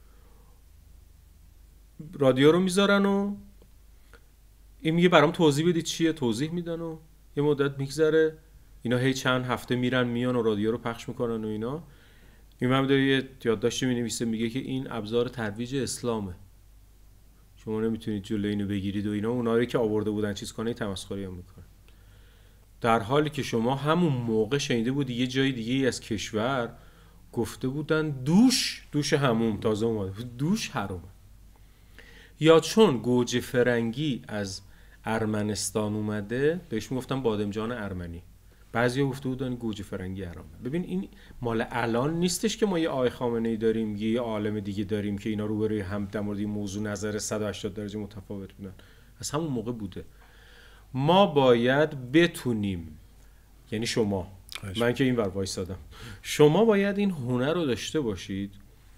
رادیو رو میذارن و این میگه برام توضیح بدید چیه، توضیح میدن و یه مدت میگذره، اینا هی چند هفته میرن میان و رادیو رو پخش میکنن و اینا. این هم داره یه یادداشتی مینویسه، میگه که این ابزار ترویج اسلامه، شما نمیتونید جلوی اینو بگیرید و اینا. اونایی که آورده بودن چیز کنه تمسخری هم میکنن، در حالی که شما همون موقع شنیده بودی یه جای دیگه از کشور گفته بودن دوش دوش هموم تازه اومده دوش حرامه. یا چون گوجه فرنگی از ارمنستان اومده بهش میگفتن بادمجان ارمنی، بعضیا گفته بودن گوجه فرنگی حرامه. ببین این مال الان نیستش که ما یه آقای خامنه‌ای داریم، یه عالم دیگه داریم که اینا روبروی هم در مورد این موضوع نظر صد و هشتاد درجه متفاوت بودن. از همون موقع بوده. ما باید بتونیم، یعنی شما، من که این ور وایسادم، شما باید این هنر رو داشته باشید.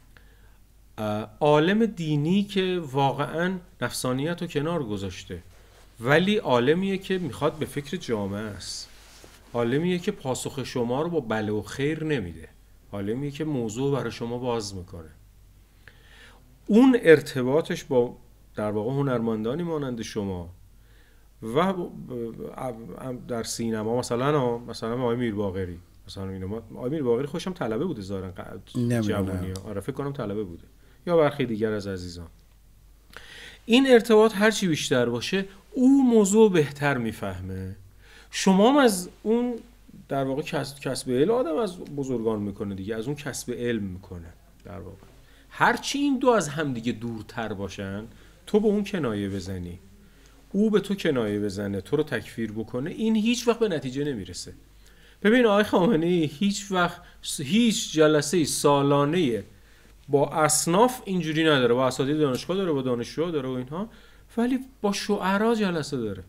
عالم دینی که واقعا نفسانیت رو کنار گذاشته ولی عالمیه که میخواد به فکر جامعه است، عالمیه که پاسخ شما رو با بله و خیر نمیده، عالمیه که موضوع برای شما باز میکنه. اون ارتباطش با در واقع هنرمندانی مانند شما و در سینما مثلا مثلا آقای میرباقری، مثلا اینا آقای میرباقری خوشم طلبه بوده ظاهرا جوونی ها، آره فکر کنم طلبه بوده، یا برخی دیگر از عزیزان. این ارتباط هر چی بیشتر باشه او موضوع بهتر میفهمه. شما هم از اون در واقع کسب کسب علم آدم از بزرگان میکنه دیگه، از اون کسب علم میکنه در واقع. هر چی این دو از هم دیگه دورتر باشن، تو به اون کنایه بزنی، او به تو کنایه بزنه، تو رو تکفیر بکنه، این هیچ وقت به نتیجه نمیرسه. ببین آقای خامنه‌ای هیچ وقت هیچ جلسه سالانه با اصناف اینجوری نداره، با اساتید دانشگاه داره، با دانشجوها داره و اینها، ولی با شعرا جلسه داره.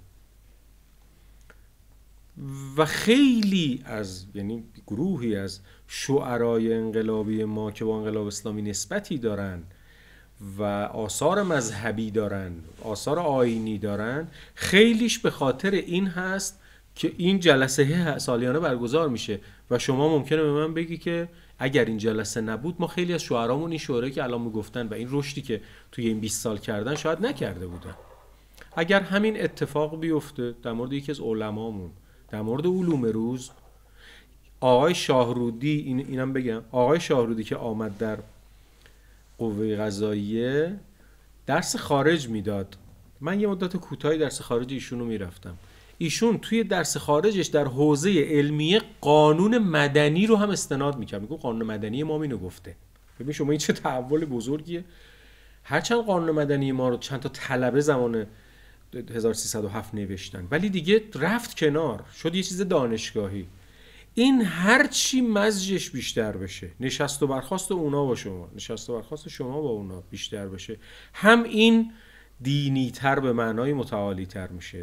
و خیلی از یعنی گروهی از شعرای انقلابی ما که با انقلاب اسلامی نسبتی دارن و آثار مذهبی دارن، آثار آیینی دارن، خیلیش به خاطر این هست که این جلسه سالیانه برگزار میشه و شما ممکنه به من بگی که اگر این جلسه نبود ما خیلی از شعرامون این شعرهایی که الان میگفتن و این رشدی که توی این بیست سال کردن شاید نکرده بودن. اگر همین اتفاق بیفته در مورد یکی از علمامون، در مورد علوم روز، آقای شاهرودی، این اینم بگم، آقای شاهرودی که آمد در قوه قضاییه درس خارج میداد، من یه مدت کوتاهی درس خارج ایشونو میرفتم. ایشون توی درس خارجش در حوزه علمیه قانون مدنی رو هم استناد میکرد، میگه قانون مدنی ما اینو گفته. ببین شما این چه تحول بزرگیه. هرچند قانون مدنی ما رو چند تا طلبه زمان هزار و سیصد و هفت نوشتن ولی دیگه رفت کنار، شد یه چیز دانشگاهی. این هر چی مزجش بیشتر بشه، نشست و برخاست اونا با شما، نشست و برخاست شما با اونا بیشتر بشه، هم این دینی تر به معنای متعالی تر میشه،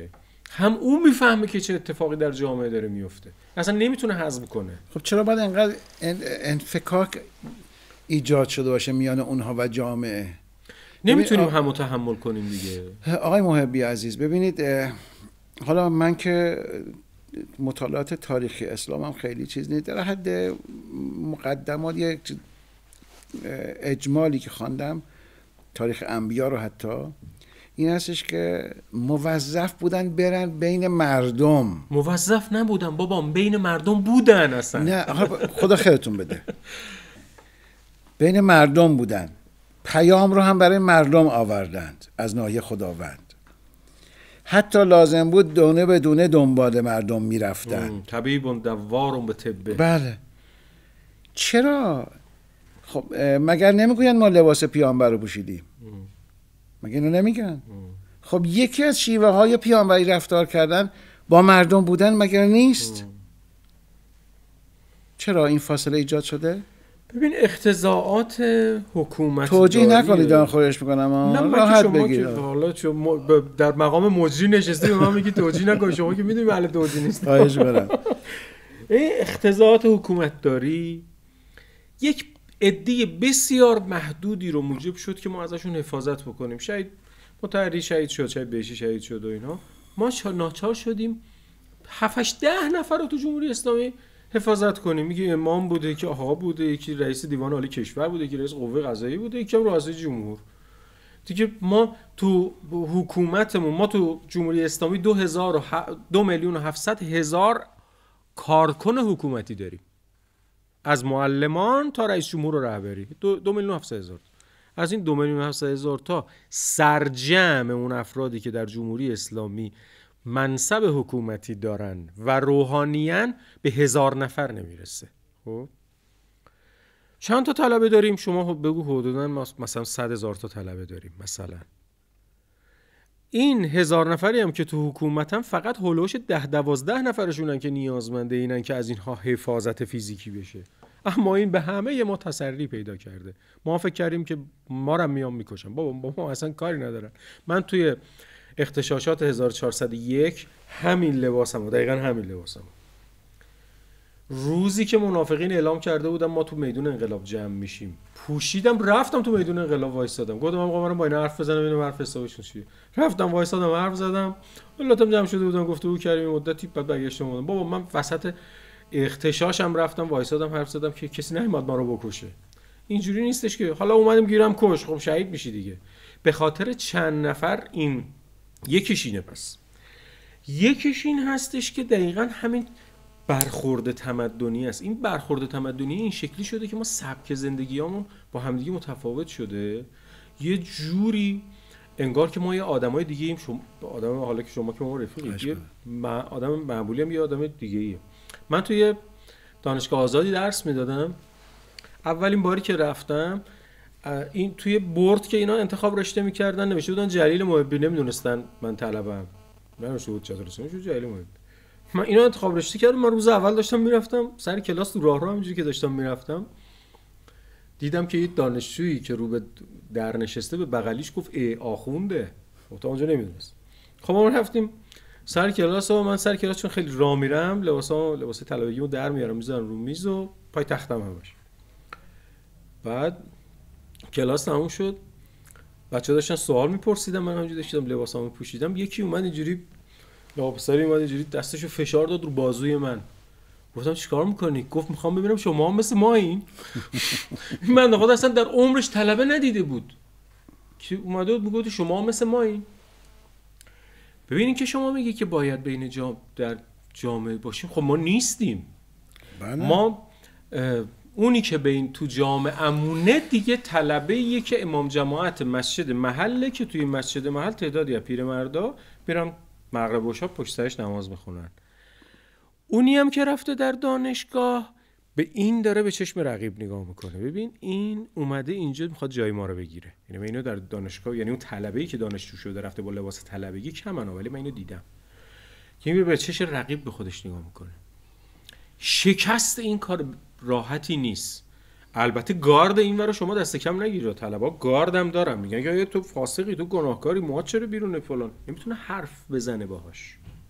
هم اون میفهمه که چه اتفاقی در جامعه داره میفته، اصلا نمیتونه هضم کنه. خب چرا باید انقدر انفکاک ایجاد شده باشه میان اونها و جامعه؟ نمیتونیم همو تحمل کنیم دیگه. آقای محبی عزیز ببینید، حالا من که مطالعات تاریخی اسلامم خیلی چیز نیست، در حد مقدمات یک اجمالی که خواندم تاریخ انبیا رو حتی این هستش که موظف بودن برن بین مردم. موظف نبودن بابا، بین مردم بودن اصلا. نه خدا خیرتون بده. بین مردم بودن، پیام رو هم برای مردم آوردند از ناحیه خداوند. حتی لازم بود دونه به دونه دنبال مردم میرفتن. طبیب دوارون به طبه. بله. چرا؟ خب مگر نمیگوین ما لباس پیامبر رو پوشیدیم؟ مگر اینو نمیگن؟ خب یکی از شیوه های پیامبری رفتار کردن با مردم بودن مگر نیست؟ ام. چرا این فاصله ایجاد شده؟ ببین اختزاعات حکومت توجیه نکنید دارم خورش میکنم. راحت بگید. حالا چون در مقام مجری نشستی به من میگی توجیه نکن، شما که میدونی اهل توجیه نیست. خواهش می‌کنم. این اختزاعات حکومت داری یک عده بسیار محدودی رو موجب شد که ما ازشون حفاظت بکنیم. شاید متحری شهید شد، شاید بهشی شهید شد و اینا، ما ناچار شدیم هفت ده نفر رو تو جمهوری اسلامی حفاظت کنیم. میگه امام بوده، که آقا بوده، یکی رئیس دیوان عالی کشور بوده، یکی رئیس قوه قضاییه بوده، یکی هم رئیس جمهور. دیگه ما تو حکومتمون، ما تو جمهوری اسلامی دو هزار و دو میلیون و هفتصد هزار کارکن حکومتی داریم، از معلمان تا رئیس جمهور و رهبری. دو, دو میلیون و هفتصد هزار. از این دو میلیون و هفتصد هزار تا سرجم اون افرادی که در جمهوری اسلامی منصب حکومتی دارن و روحانیان به هزار نفر نمیرسه. خب چند تا طلبه داریم؟ شما بگو حدوداً مثلا صد هزار تا طلبه داریم مثلا. این هزار نفری هم که تو حکومتن فقط هولوش ده دوازده نفرشونن که نیازمنده اینن که از اینها حفاظت فیزیکی بشه، اما این به همه ما تسری پیدا کرده. ما فکر کردیم که ما رو میام میکشن. بابا با ما اصلا کاری ندارن. من توی اغتشاشات هزار و چهارصد و یک همین لباسمو، دقیقاً همین لباسمو، روزی که منافقین اعلام کرده بودن ما تو میدون انقلاب جمع میشیم، پوشیدم رفتم تو میدون انقلاب وایسادم. گفتم آقا من با اینا حرف بزنم ببینم حرف حسابشون چیه. رفتم وایسادم حرف زدم، ولاتم جمع شده بودن گفتگو کردیم مدتی، بعد برگشتم اومدم. بابا من وسط اغتشاشم رفتم وایسادم حرف زدم که کسی نمیاد ما رو بکشه. اینجوری نیستش که حالا اومدم گیرم کش، خب شهید میشی دیگه. به خاطر چند نفر این یکیش اینه. پس یکیش این هستش که دقیقاً همین برخورد تمدنی است. این برخورد تمدنی این شکلی شده که ما سبک زندگیامون با همدیگه متفاوت شده. یه جوری انگار که ما یه آدمای دیگه ایم. شما آدم، حالا که شما که ما رفیقید، یه آدم معمولی هم یه آدم دیگه ایه. من توی دانشگاه آزادی درس میدادم. اولین باری که رفتم این توی بورد که اینا انتخاب رشته میکردن نوشته بودن جلیل محبی. نمیدونستن من طلبم، من نوشته بود چطور شو جلیل محبی. من اینا انتخاب رشته کردم. من روز اول داشتم میرفتم سر کلاس، تو راه رو همینجوری که داشتم میرفتم دیدم که یه دانشجویی که رو به در نشسته به بغلیش گفت ای آخونده. تا اونجا نمیدونست. خب ما رفتیم سر کلاس و من سر کلاس چون خیلی راه میرم لباسا لباس طلبگیمو در میارم میذارم رو میز و پای تختم همش. بعد کلاس تموم شد، بچه‌ها داشتن سوال میپرسیدن، من همینجوری داشتم لباسامو پوشیدم. یکی اومد اینجوری لابساری اومد اینجوری دستشو فشار داد رو بازوی من. گفتم چیکار میکنی؟ گفت میخوام ببینم شما هم مثل ما این. من خود اصلا در عمرش طلبه ندیده بود که اومده بود میگفت شما هم مثل ما این. ببینین که شما میگی که باید بین جام در جامعه باشیم، خب ما نیستیم. بله. ما اونی که بین تو جامعه امونه دیگه طلبه‌ایه که امام جماعت مسجد محله که توی مسجد محل تعدادی از پیرمردا میرن مغرب و شب پشت سرش نماز بخونن. اونی هم که رفته در دانشگاه به این داره به چشم رقیب نگاه میکنه. ببین این اومده اینجا میخواد جای ما رو بگیره. یعنی من اینو در دانشگاه، یعنی اون طلبه‌ای که دانشجو شده رفته با لباس طلبگی کمن، ولی من اینو دیدم که این به چشم رقیب به خودش نگاه میکنه. شکست این کار راحتی نیست. البته گارد این ورا شما دست کم نگیره. طلبا گارد هم دارن، میگن که تو فاسقی، تو گناهکاری، ما چرا بیرون فلان. نمیتونه حرف بزنه باهاش.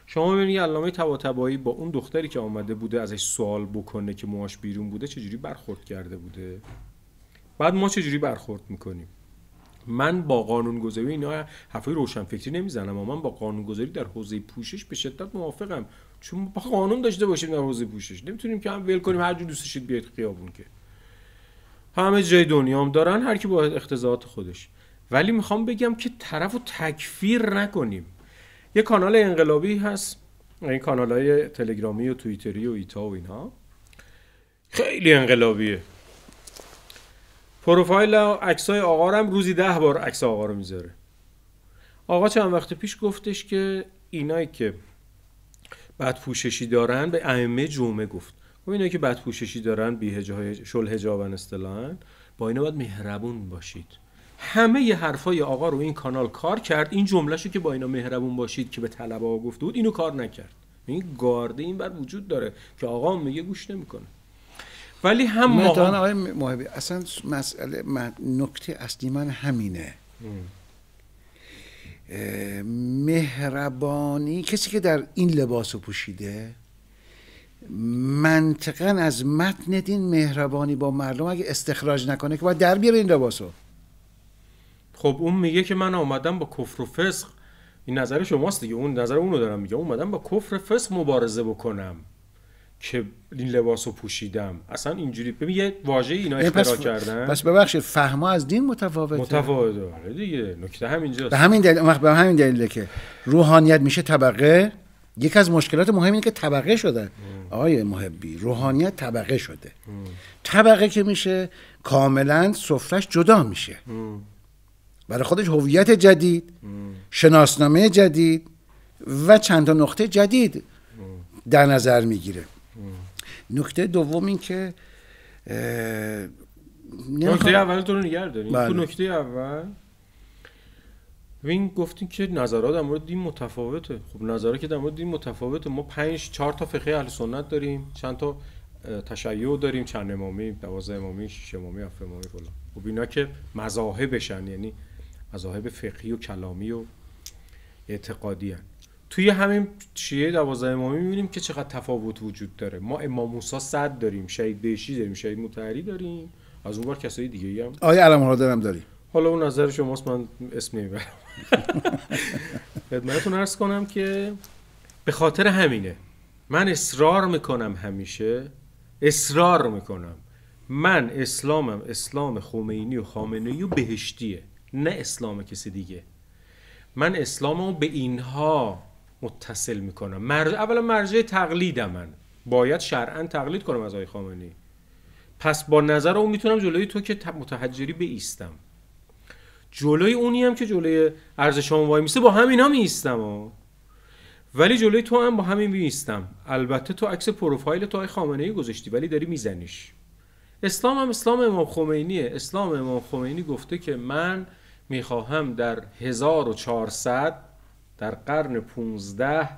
شما ببینید علامه طباطبایی با اون دختری که آمده بوده ازش سوال بکنه که موهاش بیرون بوده چجوری برخورد کرده بوده. بعد ما چجوری برخورد میکنیم؟ من با قانونگذاری اینا حرفای روشنفکری نمیزنم، اما من با قانونگذاری در حوزه پوشش به شدت موافقم، چون با قانون داشته باشیم در حوزه پوشش. نمیتونیم که هم ول کنیم هر جور دوست داشتید بیاید خیابون، که همه جای دنیا هم دارن، هر کی با اقتضاعات خودش. ولی میخوام بگم که طرفو تکفیر نکنیم. یه کانال انقلابی هست، این کانال‌های تلگرامی و توییتری و ایتا و اینها خیلی انقلابیه. پروفایل و عکسای آقا رو هم روزی ده بار عکس آقا رو میذاره. آقا چند وقت پیش گفتش که اینایی که بد پوششی دارن، به ائمه جمعه گفت و اینایی که بد پوششی دارن بی حجاب شل حجابن اصطلاحاً، با اینا باید مهربون باشید. همه ی حرفای آقا رو این کانال کار کرد، این جملهشو که با اینا مهربون باشید که به طلبه‌ها گفته بود اینو کار نکرد. این گارده این بر وجود داره که آقا هم میگه گوش نمیکنه. ولی هم ما مثلا آقای محبی اصلا مسئله نکته اصلی من همینه. مهربانی، کسی که در این لباسو پوشیده منطقاً از متن دین مهربانی با مردم اگه استخراج نکنه که باید در بیاره این لباسو. خب اون میگه که من آمدم با کفر و فسق، این نظر شماست دیگه، اون نظر اونو دارم میگه، اومدم با کفر و فسق مبارزه بکنم که این لباسو پوشیدم. اصلا اینجوری ببین یه واژه اینا اختراع کردن. پس ببخشید فهم‌ها از دین متفاوته. متفاوته دیگه، نکته همینجاست. به همین دلیل به همین دلیله که روحانیت میشه طبقه. یکی از مشکلات مهم اینه که طبقه شده. آقای محبی، روحانیت طبقه شده. ام. طبقه که میشه کاملا سفرش جدا میشه. ام. برای خودش هویت جدید، ام. شناسنامه جدید و چند تا نقطه جدید ام. در نظر میگیره. نکته دوم این که نکته اول تو رو نگه داریم. تو نکته اول ببین گفتین که نظرات در مورد دین متفاوته. خب نظرات که در مورد دین متفاوته، ما پنج چهار تا فقه اهل سنت داریم، چند تا تشیع داریم، چند امامی، دوازده امامی، شش امامی، هفت امامی فلان. خب اینا که مذاهبشن، یعنی مذاهب فقهی و کلامی و اعتقادی هن. توی همین شیعه دوازده امامی می‌بینیم که چقدر تفاوت وجود داره. ما امام موسی صد داریم، شهید بهشتی داریم، شهید مطهری داریم، از اون بار کسای دیگه‌ای هم آیه علم‌الهدی هم داریم. حالا اون نظر شماست، من اسم نمیبرم. خدمتتون عرض کنم که به خاطر همینه من اصرار میکنم، همیشه اصرار میکنم من اسلامم اسلام خمینی و خامنه‌ای و بهشتیه، نه اسلام کسی دیگه. من اسلاممو به اینها متصل میکنم. مرجع اولا مرجع تقلیدم، من باید شرعاً تقلید کنم از آقای خامنه‌ای. پس با نظر اون میتونم جلوی تو که متحجری بایستم، جلوی اونی هم که جلوی ارزش هم وای میسته با همینا میایستم، ولی جلوی تو هم با همین میایستم. البته تو عکس پروفایل تو آقای خامنه‌ای گذاشتی ولی داری میزنیش. اسلام هم اسلام امام خمینیه. اسلام امام خمینی گفته که من میخواهم در هزار و چهارصد در قرن پونزده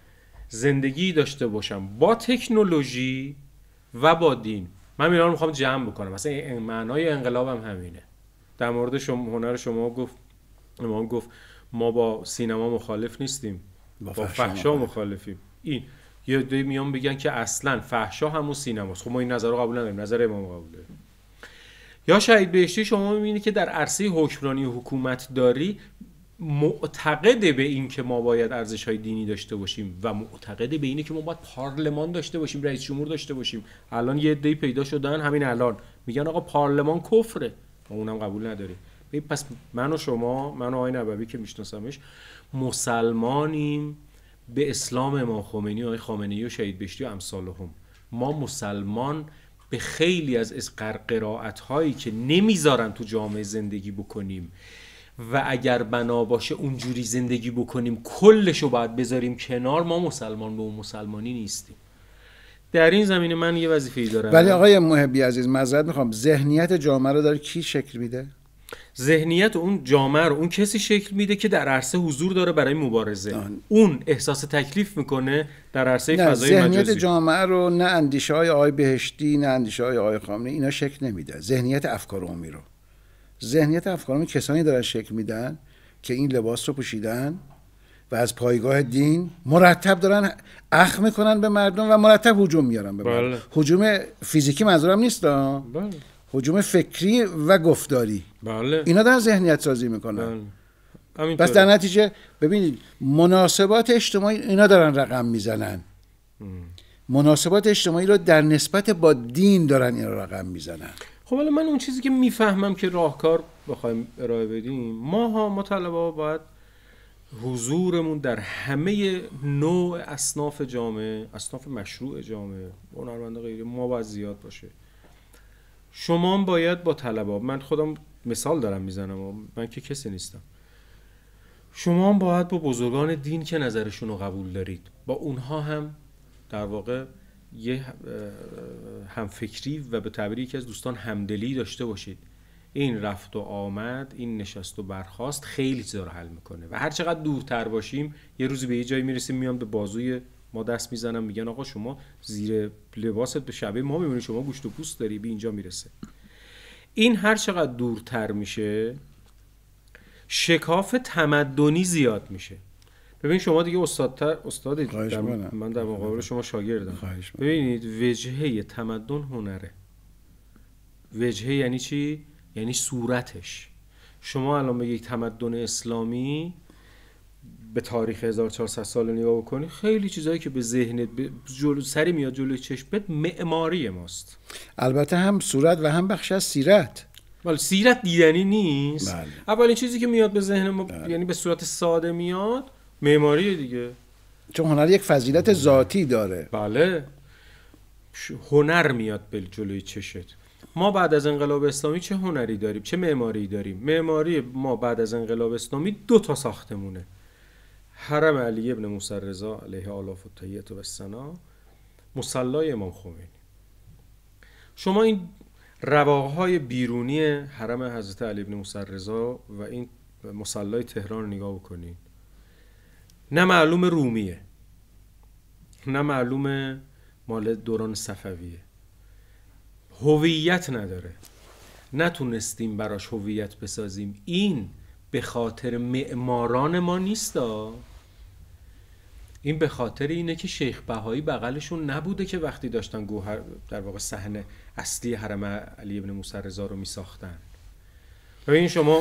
زندگی داشته باشم با تکنولوژی و با دین. من اینا رو میخوام جمع بکنم. مثلا این معنای انقلابم هم همینه. در مورد شما هنر شما گفت، امام گفت ما با سینما مخالف نیستیم، با, با فحشا مخالفیم. این یه دی میان بگن که اصلا فحشا همون سینماست. خب ما این نظر رو قبول نداریم، نظر امام قبوله. یا شهید بهشتی شما میبینید که در عرصه حکمرانی و حکومت داری معتقد به این که ما باید ارزش‌های دینی داشته باشیم و معتقد به اینه که ما باید پارلمان داشته باشیم، رئیس جمهور داشته باشیم. الان یه عده‌ای پیدا شدن همین الان میگن آقا پارلمان کفره، ما اونم قبول نداریم. پس من و شما، من و آقای نبوی که میشناسمش، مسلمانیم به اسلام امام خمینی و آقای خامنه‌ای و شهید بهشتی و امثالهم. ما مسلمان به خیلی از قرائت هایی که نمیذارن تو جامعه زندگی بکنیم و اگر بنا باشه اونجوری زندگی بکنیم کلشو باید بذاریم کنار، ما مسلمان به اون مسلمانی نیستیم. در این زمینه من یه وظیفه‌ای دارم. ولی آقای محبی عزیز معذرت میخوام، ذهنیت جامعه رو داره کی شکل میده؟ ذهنیت اون جامعه رو اون کسی شکل میده که در عرصه حضور داره برای مبارزه. آن. اون احساس تکلیف میکنه در عرصه فضای مجازی. ذهنیت جامعه رو نه اندیشه های آقای بهشتی نه اندیشه های آقای خامنه‌ای اینا شکل نمیده. ذهنیت افکار عمومی رو، ذهنیت افکار عمومی کسانی دارن شکل میدن که این لباس رو پوشیدن و از پایگاه دین مرتب دارن اخم میکنن به مردم و مرتب هجوم میارن به مردم. بله. هجوم فیزیکی منظورم نیست، بله. هجوم فکری و گفتاری. بله. اینا دارن ذهنیت سازی میکنن. بله. بس در نتیجه ببینید مناسبات اجتماعی اینا دارن رقم میزنن. مناسبات اجتماعی رو در نسبت با دین دارن این رقم میزنن. خب حالا من اون چیزی که میفهمم که راهکار بخوایم ارائه بدیم، ما ها مطلبا باید حضورمون در همه نوع اصناف جامعه، اصناف مشروع جامعه، هنرمند غیره، ما باید زیاد باشه. شما باید با طلبا، من خودم مثال دارم میزنم، من که کسی نیستم، شما باید با بزرگان دین که نظرشون رو قبول دارید با اونها هم در واقع یه همفکری و به تعبیر یکی از دوستان همدلی داشته باشید. این رفت و آمد، این نشست و برخاست خیلی چیزا رو حل میکنه و هر چقدر دورتر باشیم یه روزی به یه جایی میرسیم میان به بازوی ما دست میزنن میگن آقا شما زیر لباست به شبیه ما میمونی، شما گوشت و پوست داری، به اینجا میرسه. این هر چقدر دورتر میشه شکاف تمدنی زیاد میشه. ببین شما دیگه استادتر استادید، در من در مقابل شما شاگردم. ببینید وجهه تمدن هنره. وجهه یعنی چی؟ یعنی صورتش. شما الان به یک تمدن اسلامی به تاریخ هزار و چهارصد سال نگاه بکنی، خیلی چیزایی که به ذهنت جلو سری میاد جلوی چشمت معماری ماست. البته هم صورت و هم بخش از سیرت. ولی سیرت دیدنی نیست. بله. اولین چیزی که میاد به ذهن ما بله. یعنی به صورت ساده میاد معماری دیگه، چون هنر یک فضیلت ذاتی داره. بله، هنر میاد به جلوی چشت. ما بعد از انقلاب اسلامی چه هنری داریم، چه معماری داریم؟ معماری ما بعد از انقلاب اسلامی دو تا ساختمونه: حرم علی ابن موسی رضا علیه آلاف الطیبة و الثنا، مصلی امام خمینی. شما این رواقهای بیرونی حرم حضرت علی ابن موسی رضا و این مصلی تهران رو نگاه بکنید، نه معلوم رومیه، نه معلوم مال دوران صفویه، هویت نداره، نتونستیم براش هویت بسازیم. این به خاطر معماران ما نیستا، این به خاطر اینه که شیخ بهایی بغلشون نبوده که وقتی داشتن گوهر در واقع صحن اصلی حرم علی ابن موسی رضا رو می ساختن. ببین شما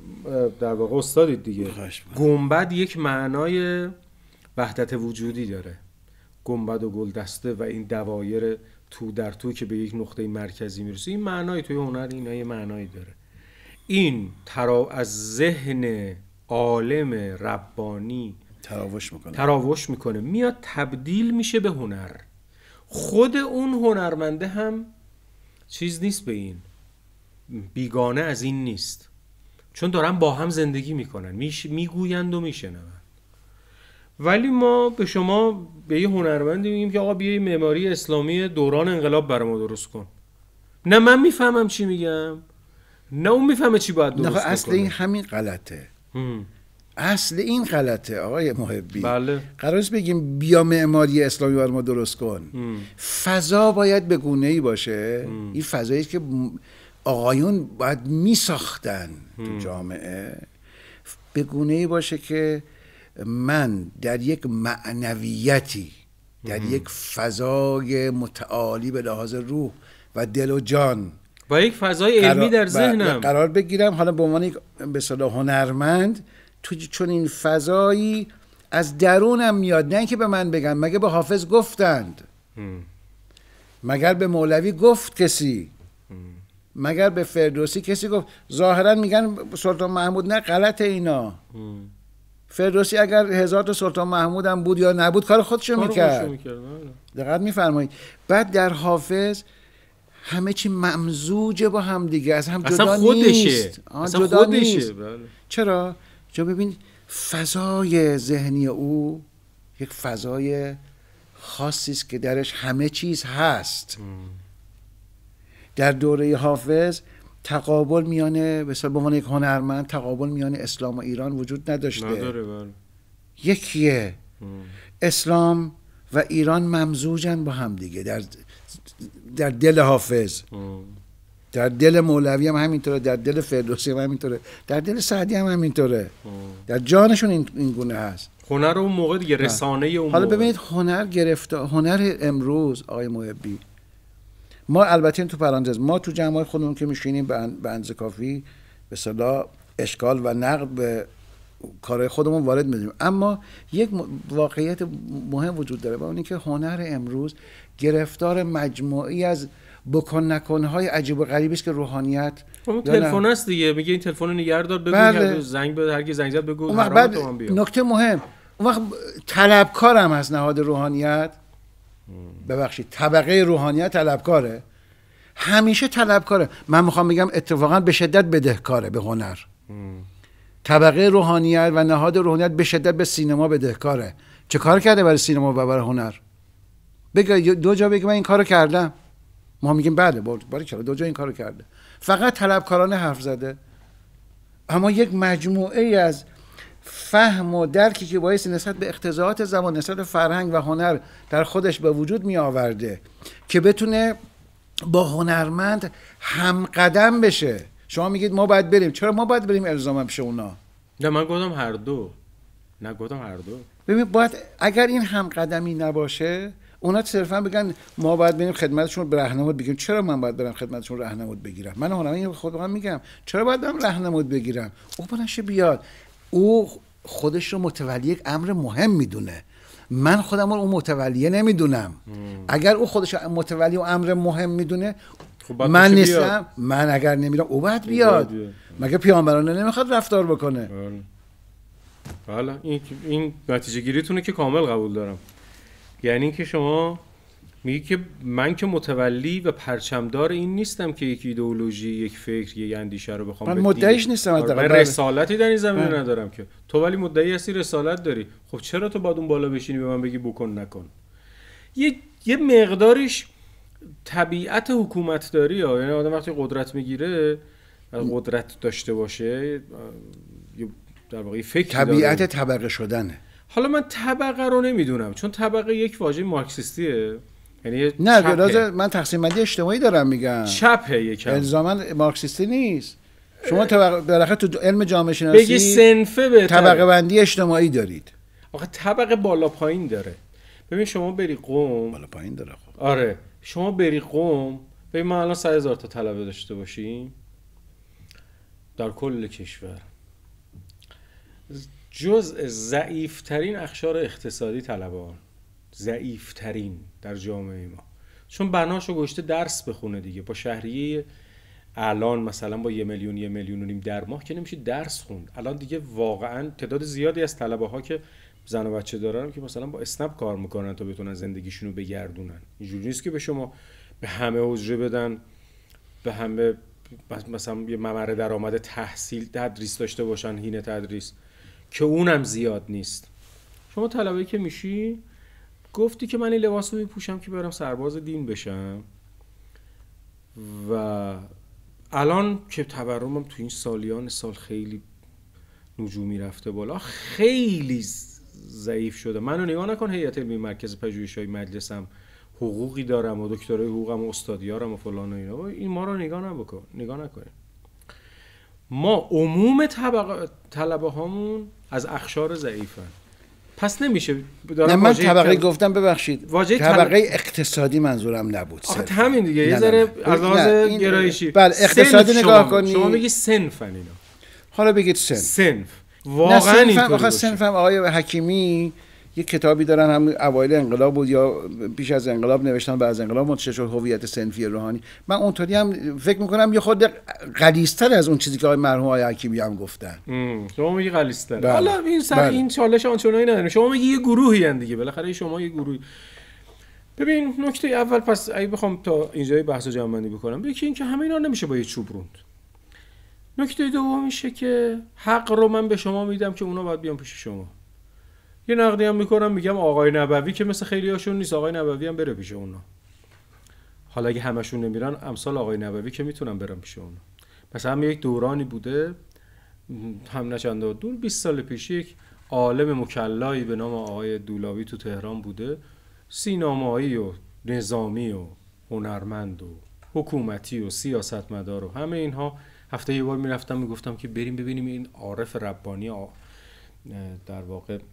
در واقع استادید دیگه، گنبد یک معنای وحدت وجودی داره، گنبد و گلدسته و این دوایر تو در تو که به یک نقطه مرکزی میرسه، این معنای توی هنر اینا یه معنایی داره. این ترا از ذهن عالم ربانی تراوش میکنه تراوش میکنه میاد تبدیل میشه به هنر. خود اون هنرمنده هم چیز نیست، به این بیگانه از این نیست، چون دارن با هم زندگی میکنن، میش میگویند و میشنون. ولی ما به شما به یه هنرمندی میگیم که آقا بیا معماری اسلامی دوران انقلاب برای ما درست کن، نه من میفهمم چی میگم، نه اون میفهمه چی باید درست کنه. اصل این همین غلطه. هم. اصل این غلطه آقای محبی. بله. قرارست بگیم بیا معماری اسلامی برای ما درست کن. هم. فضا باید به گونه‌ای باشه. هم. این فضایی که آقایون باید میساختن تو جامعه، به گونه‌ای باشه که من در یک معنویتی، در یک فضای متعالی به لحاظ روح و دل و جان با یک فضای علمی در ذهنم قرار بگیرم، حالا به عنوان یک به اصطلاح هنرمند، تو چون این فضایی از درونم میاد، نه اینکه به من بگن. مگه به حافظ گفتند؟ هم. مگر به مولوی گفت کسی؟ هم. مگر به فردوسی کسی گفت؟ ظاهرا میگن سلطان محمود، نه غلط اینا. هم. فردوسی اگر هزار تا سلطان محمود هم بود یا نبود کار خودشو میکرد. دقت میفرمایید. بعد در حافظ همه چی ممزوجه با هم دیگه، از هم جدا نیست. اصلا جدا خودشه. نیست. بله. چرا؟ چون ببین فضای ذهنی او یک فضای خاصی است که درش همه چیز هست. ام. در دوره حافظ تقابل میانه به عنوان یک هنرمند تقابل میانه اسلام و ایران وجود نداشته. نداره. بله. یکیه. ام. اسلام و ایران ممزوجن با هم دیگه در در دل حافظ. ام. در دل مولوی هم همینطوره، در دل فردوسی هم همینطوره، در دل سعدی هم همینطوره. ام. در جانشون این, این گونه هست. هنر اون موقع دیگه، رسانه اون حالا موقع. ببینید هنر گرفته، هنر امروز آقای محبی، ما البته تو پرانتز ما تو جمعای خودمون که میشینیم به اندازه کافی به اصطلاح اشکال و نقد به کارهای خودمون وارد می‌کنیم، اما یک واقعیت مهم وجود داره و اونی که هنر امروز گرفتار مجموعی از بکن نکن‌های عجیب و غریبی است که روحانیت اون تلفن است دیگه، میگه این تلفن رو نگه دار، بگو بله. زنگ بده، هر کی زنگ زد بگو حرام تو بیا. نکته مهم اون وقت طلبکارم از نهاد روحانیت، ببخشید طبقه روحانیت طلبکاره، همیشه طلبکاره. من میخوام بگم اتفاقا به شدت بدهکاره به هنر. ام. طبقه روحانیت و نهاد روحانیت به شدت به سینما بدهکاره. چه کار کرده برای سینما و برای هنر؟ بگه دو جا بگه من این کارو کردم، ما میگیم بله باری چرا دو جا این کارو کرده، فقط طلبکارانه حرف زده. اما یک مجموعه ای از فهم و درکی که باعث نسبت به اقتضاعات زمان، نسبت به فرهنگ و هنر در خودش به وجود می آورده که بتونه با هنرمند هم قدم بشه. شما میگید ما باید بریم، چرا ما باید بریم الزاما پیش اونا؟ نه من گفتم هر دو، نه گفتم هر دو. ببین باید اگر این هم قدمی نباشه اونا صرفا بگن ما باید بریم خدمتشون راهنمود بگیریم. چرا من باید برم خدمتشون راهنمود بگیرم؟ من هنرمند خودم میگم چرا باید برم راهنمود بگیرم؟ او بنشه بیاد، او خودش رو متولی یک امر مهم میدونه، من خودم رو اون متولیه نمیدونم. اگر او خودش متولی و امر مهم میدونه خب من نیستم، من اگر نمیرم او باید بیاد. مگه پیامبرانه نمیخواد رفتار بکنه؟ حالا این این نتیجه گیریتونه که کامل قبول دارم. یعنی اینکه شما میگی که من که متولی و پرچمدار این نیستم که یک ایدئولوژی، یک فکر، یک اندیشه رو بخوام من مدعیش نیستم، من رسالتی در این زمینه ندارم که. تو ولی مدعی هستی رسالت داری. خب چرا تو باید اون بالا بشینی به من بگی بکن نکن؟ یه یه مقداریش طبیعت حکومت داری ها. یعنی آدم وقتی قدرت میگیره، قدرت داشته باشه، در واقع فکر طبیعت داره. طبقه شدنه. حالا من طبقه رو نمیدونم چون طبقه یک واژه مارکسیستیه، یعنی نه راجع من تقسیم بندی اجتماعی دارم میگم، چپه یکم، الزاما مارکسیستی نیست. شما طبقه بالاخره تو علم جامعه شناسی بگی صنفه بهتره، طبقه بندی اجتماعی دارید. آخه طبقه بالا پایین داره. ببین شما بری قم بالا پایین داره. خب آره شما بری قم، ببین ما الان صد هزار تا طلبه داشته باشیم در کل کشور، جزء ضعیفترین اقشار اقتصادی طلبان، ضعیفترین در جامعه ما، چون بناشو گشته درس بخونه دیگه. با شهریه الان مثلا با یه میلیون یه میلیون و نیم در ماه که نمیشه درس خوند. الان دیگه واقعا تعداد زیادی از طلبه ها که زن و بچه دارن که مثلا با اسنپ کار میکنن تا بتونن زندگیشون رو بگردونن. اینجوری نیست که به شما به همه اجره بدن، به همه مثلا یه ممر درآمد تحصیل تدریس داشته باشن، هینه تدریس که اونم زیاد نیست. شما طلبه‌ای که میشی گفتی که من این لباس رو میپوشم که برم سرباز دین بشم و الان که تورمم تو این سالیان سال خیلی نجومی رفته بالا، خیلی ضعیف شده. منو نگاه نکن هیئت علمی مرکز پژوهش‌های مجلسم حقوقی دارم و دکترای حقوقم و استادیارم و فلان و اینا، این ما رو نگاه نبکن، نگاه نکنه. ما عموم طبقه طلبه هامون از اقشار ضعیفن. پس نمیشه نه من طبقه گفتم ببخشید طبقه طلب... اقتصادی منظورم نبود. آخه همین دیگه یه ذره از لحاظ گرایشی. بله اقتصادی نگاه کنی. شما بگی صنفن اینا. حالا بگید صنف. صنف. واقعا اینطوری. آخه صنف هم آقای حکیمی یک کتابی دارن، هم اوایل انقلاب بود یا پیش از انقلاب نوشتن، بعد از انقلاب منتشر شد، هویت صنفی روحانی. من اونطوری هم فکر میکنم یه خود غلیظتر از اون چیزی که آقای مرحوم آقای حکیمی هم گفتن. شما میگی غلیظتر. حالا این سر بله. این چالش آنچنانی نداره. شما میگی یه گروهی ان دیگه، بالاخره شما یه گروهی. ببین نکته اول، پس اگه بخوام تا اینجای بحثو جمع‌بندی بکنم، یکی این که همه اینا نمیشه با یه چوب روند. نکته دوم میشه که حق رو من به شما میدم که اونا باید بیان پیش شما. یه نقدی هم میکنم میگم آقای نبوی که مثل خیلی هاشون نیست، آقای نبوی هم بره پیش اونا. حالا اگه همشون نمیرن امثال آقای نبوی که میتونن برن پیش اونا. مثلا هم یک دورانی بوده، هم نه چند دور بیست سال پیش، یک عالم مکلایی به نام آقای دولاوی تو تهران بوده، سینمایی و نظامی و هنرمند و حکومتی و سیاستمدار و همه اینها. هفته یه بار میرفتم میگفتم که بریم ببینیم این عارف ربانی در واقع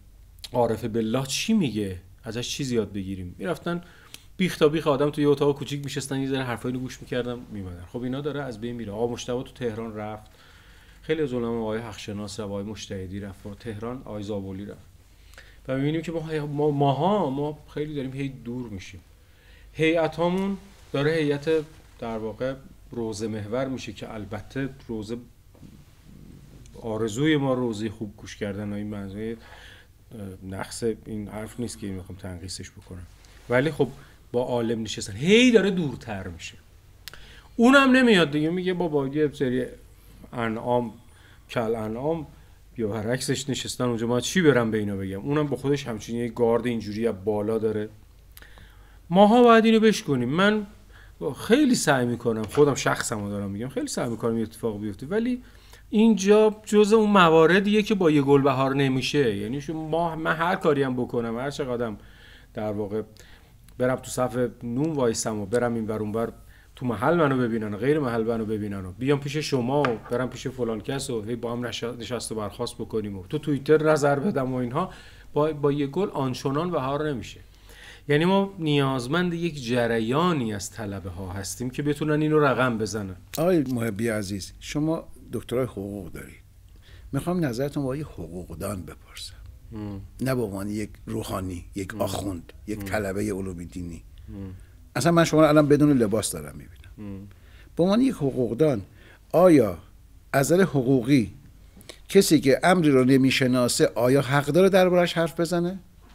عارف بالله چی میگه، ازش چیزی یاد بگیریم. میرفتن بیخ تا بیخ آدم توی اتاق کوچیک میشستن، یه ذره حرفایی رو گوش میکردن میمدن. خب اینا داره از بین میره. آقا مجتبی تو تهران رفت، خیلی از علما، آقای حقشناس، آقای مجتهدی رفت تهران، آقای زابلی رفت و میبینیم که ما ما ماها ما خیلی داریم هی دور میشیم. هیئتامون داره هیئت در واقع روزه محور میشه که البته روزه آرزوی ما روزه خوب گوش کردن، این منظور نقص این حرف نیست که میخوام تنقیسش بکنم، ولی خب با عالم نشستن هی داره دورتر میشه. اونم نمیاد دیگه، میگه بابا یه سری انعام کل انعام یا برعکسش نشستن اونجا، ما چی برم به اینا بگم. اونم با خودش همچین یه گارد اینجوری از بالا داره. ماها باید اینو بشکنیم. من خیلی سعی میکنم، خودم شخصمو دارم میگم، خیلی سعی میکنم این اتفاق بیفته، ولی اینجا جزء اون مواردیه که با یه گل بهار نمیشه. یعنی شما ما من هر کاری هم بکنم، هر چقدرم در واقع برم تو صف نون وایسم و برم این ور اون ور تو محل منو ببینن و غیر محل منو ببینن و بیام پیش شما و برم پیش فلان کس و هی با هم نشست و برخاست بکنیم و تو توییتر نظر بدم و اینها، با با یه گل آنچنان بهار نمیشه. یعنی ما نیازمند یک جریانی از طلبه ها هستیم که بتونن اینو رقم بزنن. آقای محبی عزیز، شما دکترای حقوق دارید، میخوام نظرتون با یه حقوقدان بپرسم، ام. نه به عنوان یک روحانی، یک ام. آخوند، یک ام. طلبه علوم دینی. ام. اصلا من شما الان بدون لباس دارم میبینم. به عنوان یک حقوقدان، آیا از نظر حقوقی کسی که امری رو نمیشناسه آیا حق داره دربارش حرف بزنه؟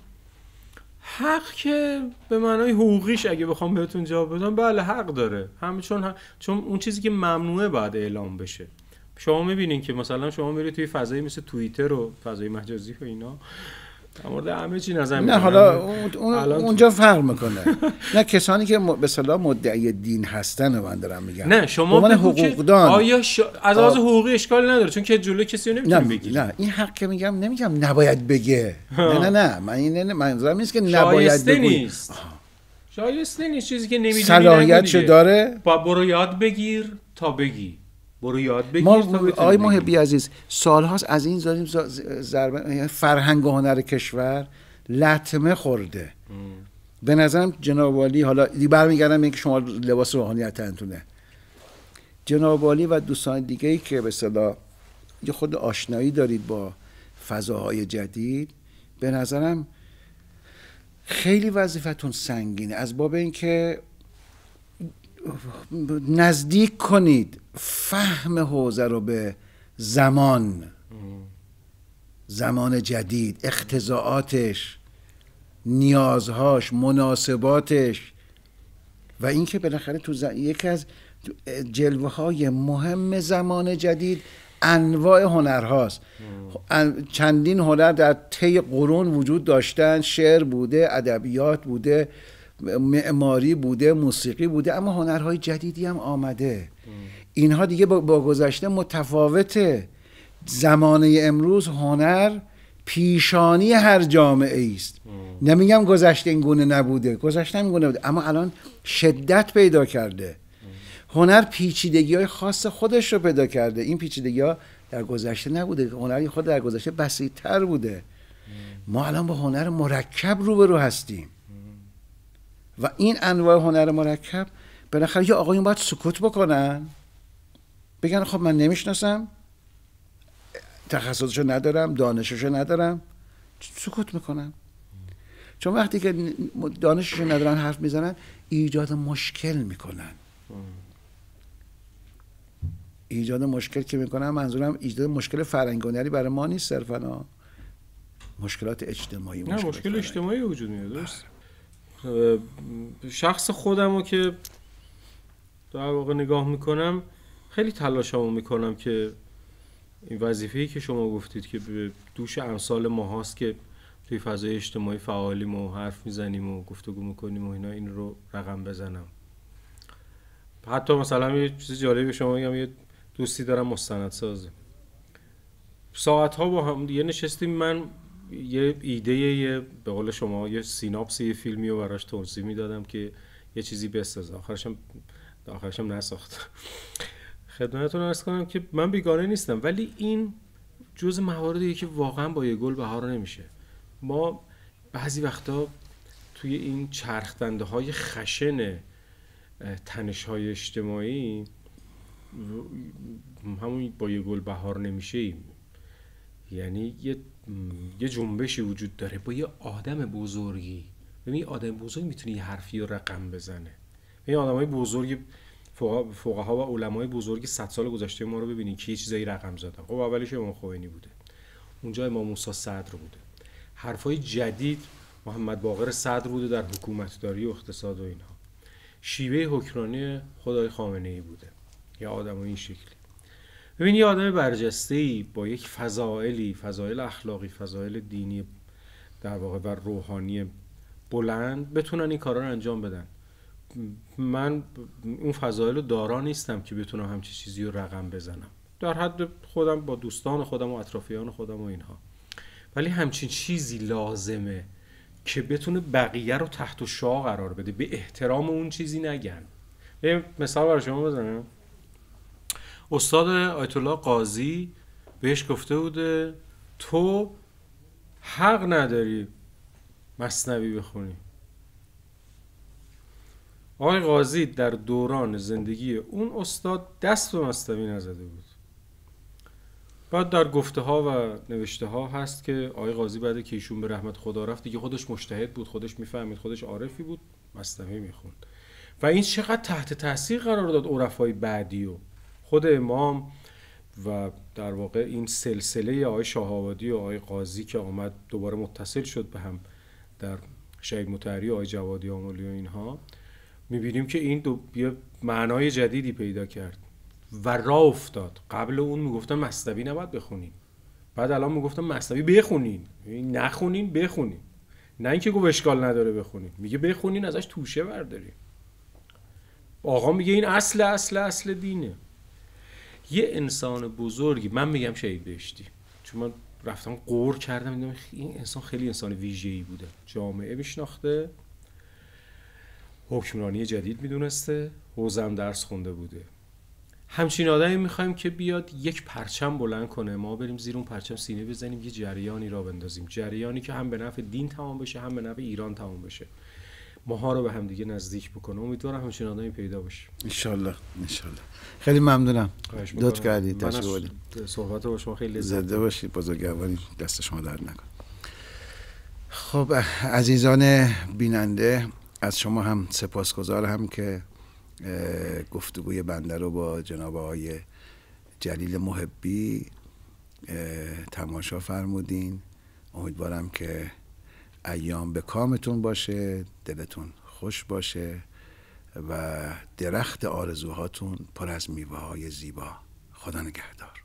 حق که به معنای حقوقیش اگه بخوام بهتون جواب بدم، بله حق داره. همین چون هم... چون اون چیزی که ممنوعه باید اعلام بشه. شما میبینین که مثلا شما میرید توی فضایی مثل توییتر و فضای مجازی و اینا در مورد همه چی نظر میدن. نه حالا اون اونجا فرق میکنه. نه کسانی که به اصطلاح مدعی دین هستن من دارم میگم. نه شما به حقوقدان آیا ش... از لحاظ حقوقی اشکالی نداره، چون که جلوی کسی رو نمیتونی بگیری. نه این حق که میگم نمیگم نباید بگه. نه نه نه من این منظورم نیست که نباید بگه. نیست. شایسته نیست. چیزی که نمیدونی صلاحیتشو داره. با برو یاد بگیر تا بگی. برو یاد بگیر ما تا آقای محبی عزیز سالهاست از این داریم ضربه فرهنگ و هنر کشور لطمه خورده. ام. به نظرم جناب والی، حالا دی برمیگردم اینکه شما لباس روحانیت تنتونه، جناب والی و دوستان دیگه‌ای که به اصطلاح یه خود آشنایی دارید با فضاهای جدید، به نظرم خیلی وظیفتون سنگینه، از باب اینکه نزدیک کنید فهم حوزه رو به زمان، زمان جدید، اقتضاعاتش، نیازهاش، مناسباتش، و اینکه بالاخره تو ز... یکی از جلوه های مهم زمان جدید انواع هنرهاست. چندین هنر در طی قرون وجود داشتن، شعر بوده، ادبیات بوده، معماری بوده، موسیقی بوده، اما هنرهای جدیدی هم آمده. اینها دیگه با, با گذشته متفاوته. زمانه امروز هنر پیشانی هر جامعه است. نمیگم گذشته این گونه نبوده، گذشته این گونه بوده، اما الان شدت پیدا کرده. هنر پیچیدگی های خاص خودش رو پیدا کرده. این پیچیدگی ها در گذشته نبوده. هنری خود در گذشته بسیط‌تر بوده. ما الان با هنر مرکب روبرو هستیم و این انواع هنر مرکب بالاخره یه آقایون باید سکوت بکنن، بگن خب من نمیشناسم، تخصصشو ندارم، دانششو ندارم، سکوت میکنم. چون وقتی که دانششو ندارن حرف میزنن ایجاد مشکل میکنن. ایجاد مشکل که میکنن منظورم ایجاد مشکل فرهنگی برای ما نیست صرفا، مشکلات اجتماعی. نه مشکل, مشکل اجتماعی وجود میاد. درست. شخص خودمو که در واقع نگاه میکنم، خیلی تلاشمو میکنم که این وظیفه‌ای که شما گفتید که به دوش امثال ما هست که توی فضای اجتماعی فعالیم و حرف میزنیم و گفتگو میکنیم و اینا، این رو رقم بزنم. حتی مثلا یه چیز جالبی شما میگم، یه دوستی دارم مستندسازه، ساعت‌ها با هم دیگه نشستیم، من یه ایده، یه به قول شما یه سیناپس یه فیلمی رو براش توضیح میدادم که یه چیزی بسازه. آخرشم آخرشم نساخت. خدمتتون عرض کنم که من بیگانه نیستم، ولی این جزء مواردیه که واقعا با یه گل بهار نمیشه. ما بعضی وقتا توی این چرخدنده های خشن تنش های اجتماعی همون با یه گل بهار نمیشه ایم. یعنی یه یه جنبشی وجود داره با یه آدم بزرگی. ببین یه آدم بزرگ میتونه یه حرفی رو رقم بزنه. این آدمای بزرگ فقها و علمای بزرگ صد سال گذشته ما رو ببینید که یه چیزایی رقم زدن. خب اولیش امام خمینی بوده، اونجا امام موسی صدر بوده، حرفای جدید محمد باقر صدر بوده در حکومتداری و اقتصاد و اینها، شیوه حکمرانی خدای خامنه‌ای بوده، یا آدم این شکلی. ببین یه آدم برجسته‌ای با یک فضائلی، فضائل اخلاقی، فضائل دینی در واقع و روحانی بلند بتونن این کارا رو انجام بدن. من اون فضائل رو دارا نیستم که بتونم همچین چیزی رو رقم بزنم، در حد خودم با دوستان خودم و اطرافیان خودم و اینها، ولی همچین چیزی لازمه که بتونه بقیه رو تحت الشعاع قرار بده، به احترام اون چیزی نگن. یه مثال برای شما بزنم. استاد آیت الله قاضی بهش گفته بوده تو حق نداری مثنوی بخونی. آقای قاضی در دوران زندگی اون استاد دست به مثنوی نزده بود. بعد در گفته ها و نوشته ها هست که آقای قاضی بعد که ایشون به رحمت خدا رفت دیگه خودش مجتهد بود، خودش میفهمید، خودش عارفی بود، مثنوی میخوند. و این چقدر تحت تاثیر قرار داد عرفای بعدی و خود امام و در واقع این سلسله آقای شاه‌آبادی و آقای قاضی که آمد دوباره متصل شد به هم در شهید مطهری و آقای جوادی آملی و اینها، میبینیم که این دو یه معنای جدیدی پیدا کرد و راه افتاد. قبل اون میگفتن مثنوی نباید بخونین، بعد الان میگفتن مثنوی بخونین، نخونین بخونین، نه اینکه گفت اشکال نداره بخونین، میگه بخونین ازش توشه بردارین. آقا میگه این اصل اصل اصل دینه. یه انسان بزرگی، من میگم شهید بهشتی، چون من رفتم غور کردم دیدم این انسان خیلی انسان ویژه‌ای بوده، جامعه میشناخته، حکمرانی جدید میدونسته، حوزم درس خونده بوده. همچین آدمی میخوایم که بیاد یک پرچم بلند کنه، ما بریم زیر اون پرچم سینه بزنیم، یه جریانی را بندازیم، جریانی که هم به نفع دین تمام بشه هم به نفع ایران تمام بشه، ماها رو به هم دیگه نزدیک بکنه. امیدوارم همچین آدمی پیدا بشه ان شاءالله. ان شاءالله. خیلی ممنونم، لطف کردید تشریف آوردید. صحبت با شما خیلی لذت زنده باشید، بزرگواری، دست شما درد نکنه. خب عزیزان بیننده، از شما هم سپاسگزارم که گفتگوی بنده رو با جناب آقای جلیل محبی تماشا فرمودین. امیدوارم که ایام به کامتون باشه، دلتون خوش باشه و درخت آرزوهاتون پر از میوه‌های زیبا. خدا نگهدار.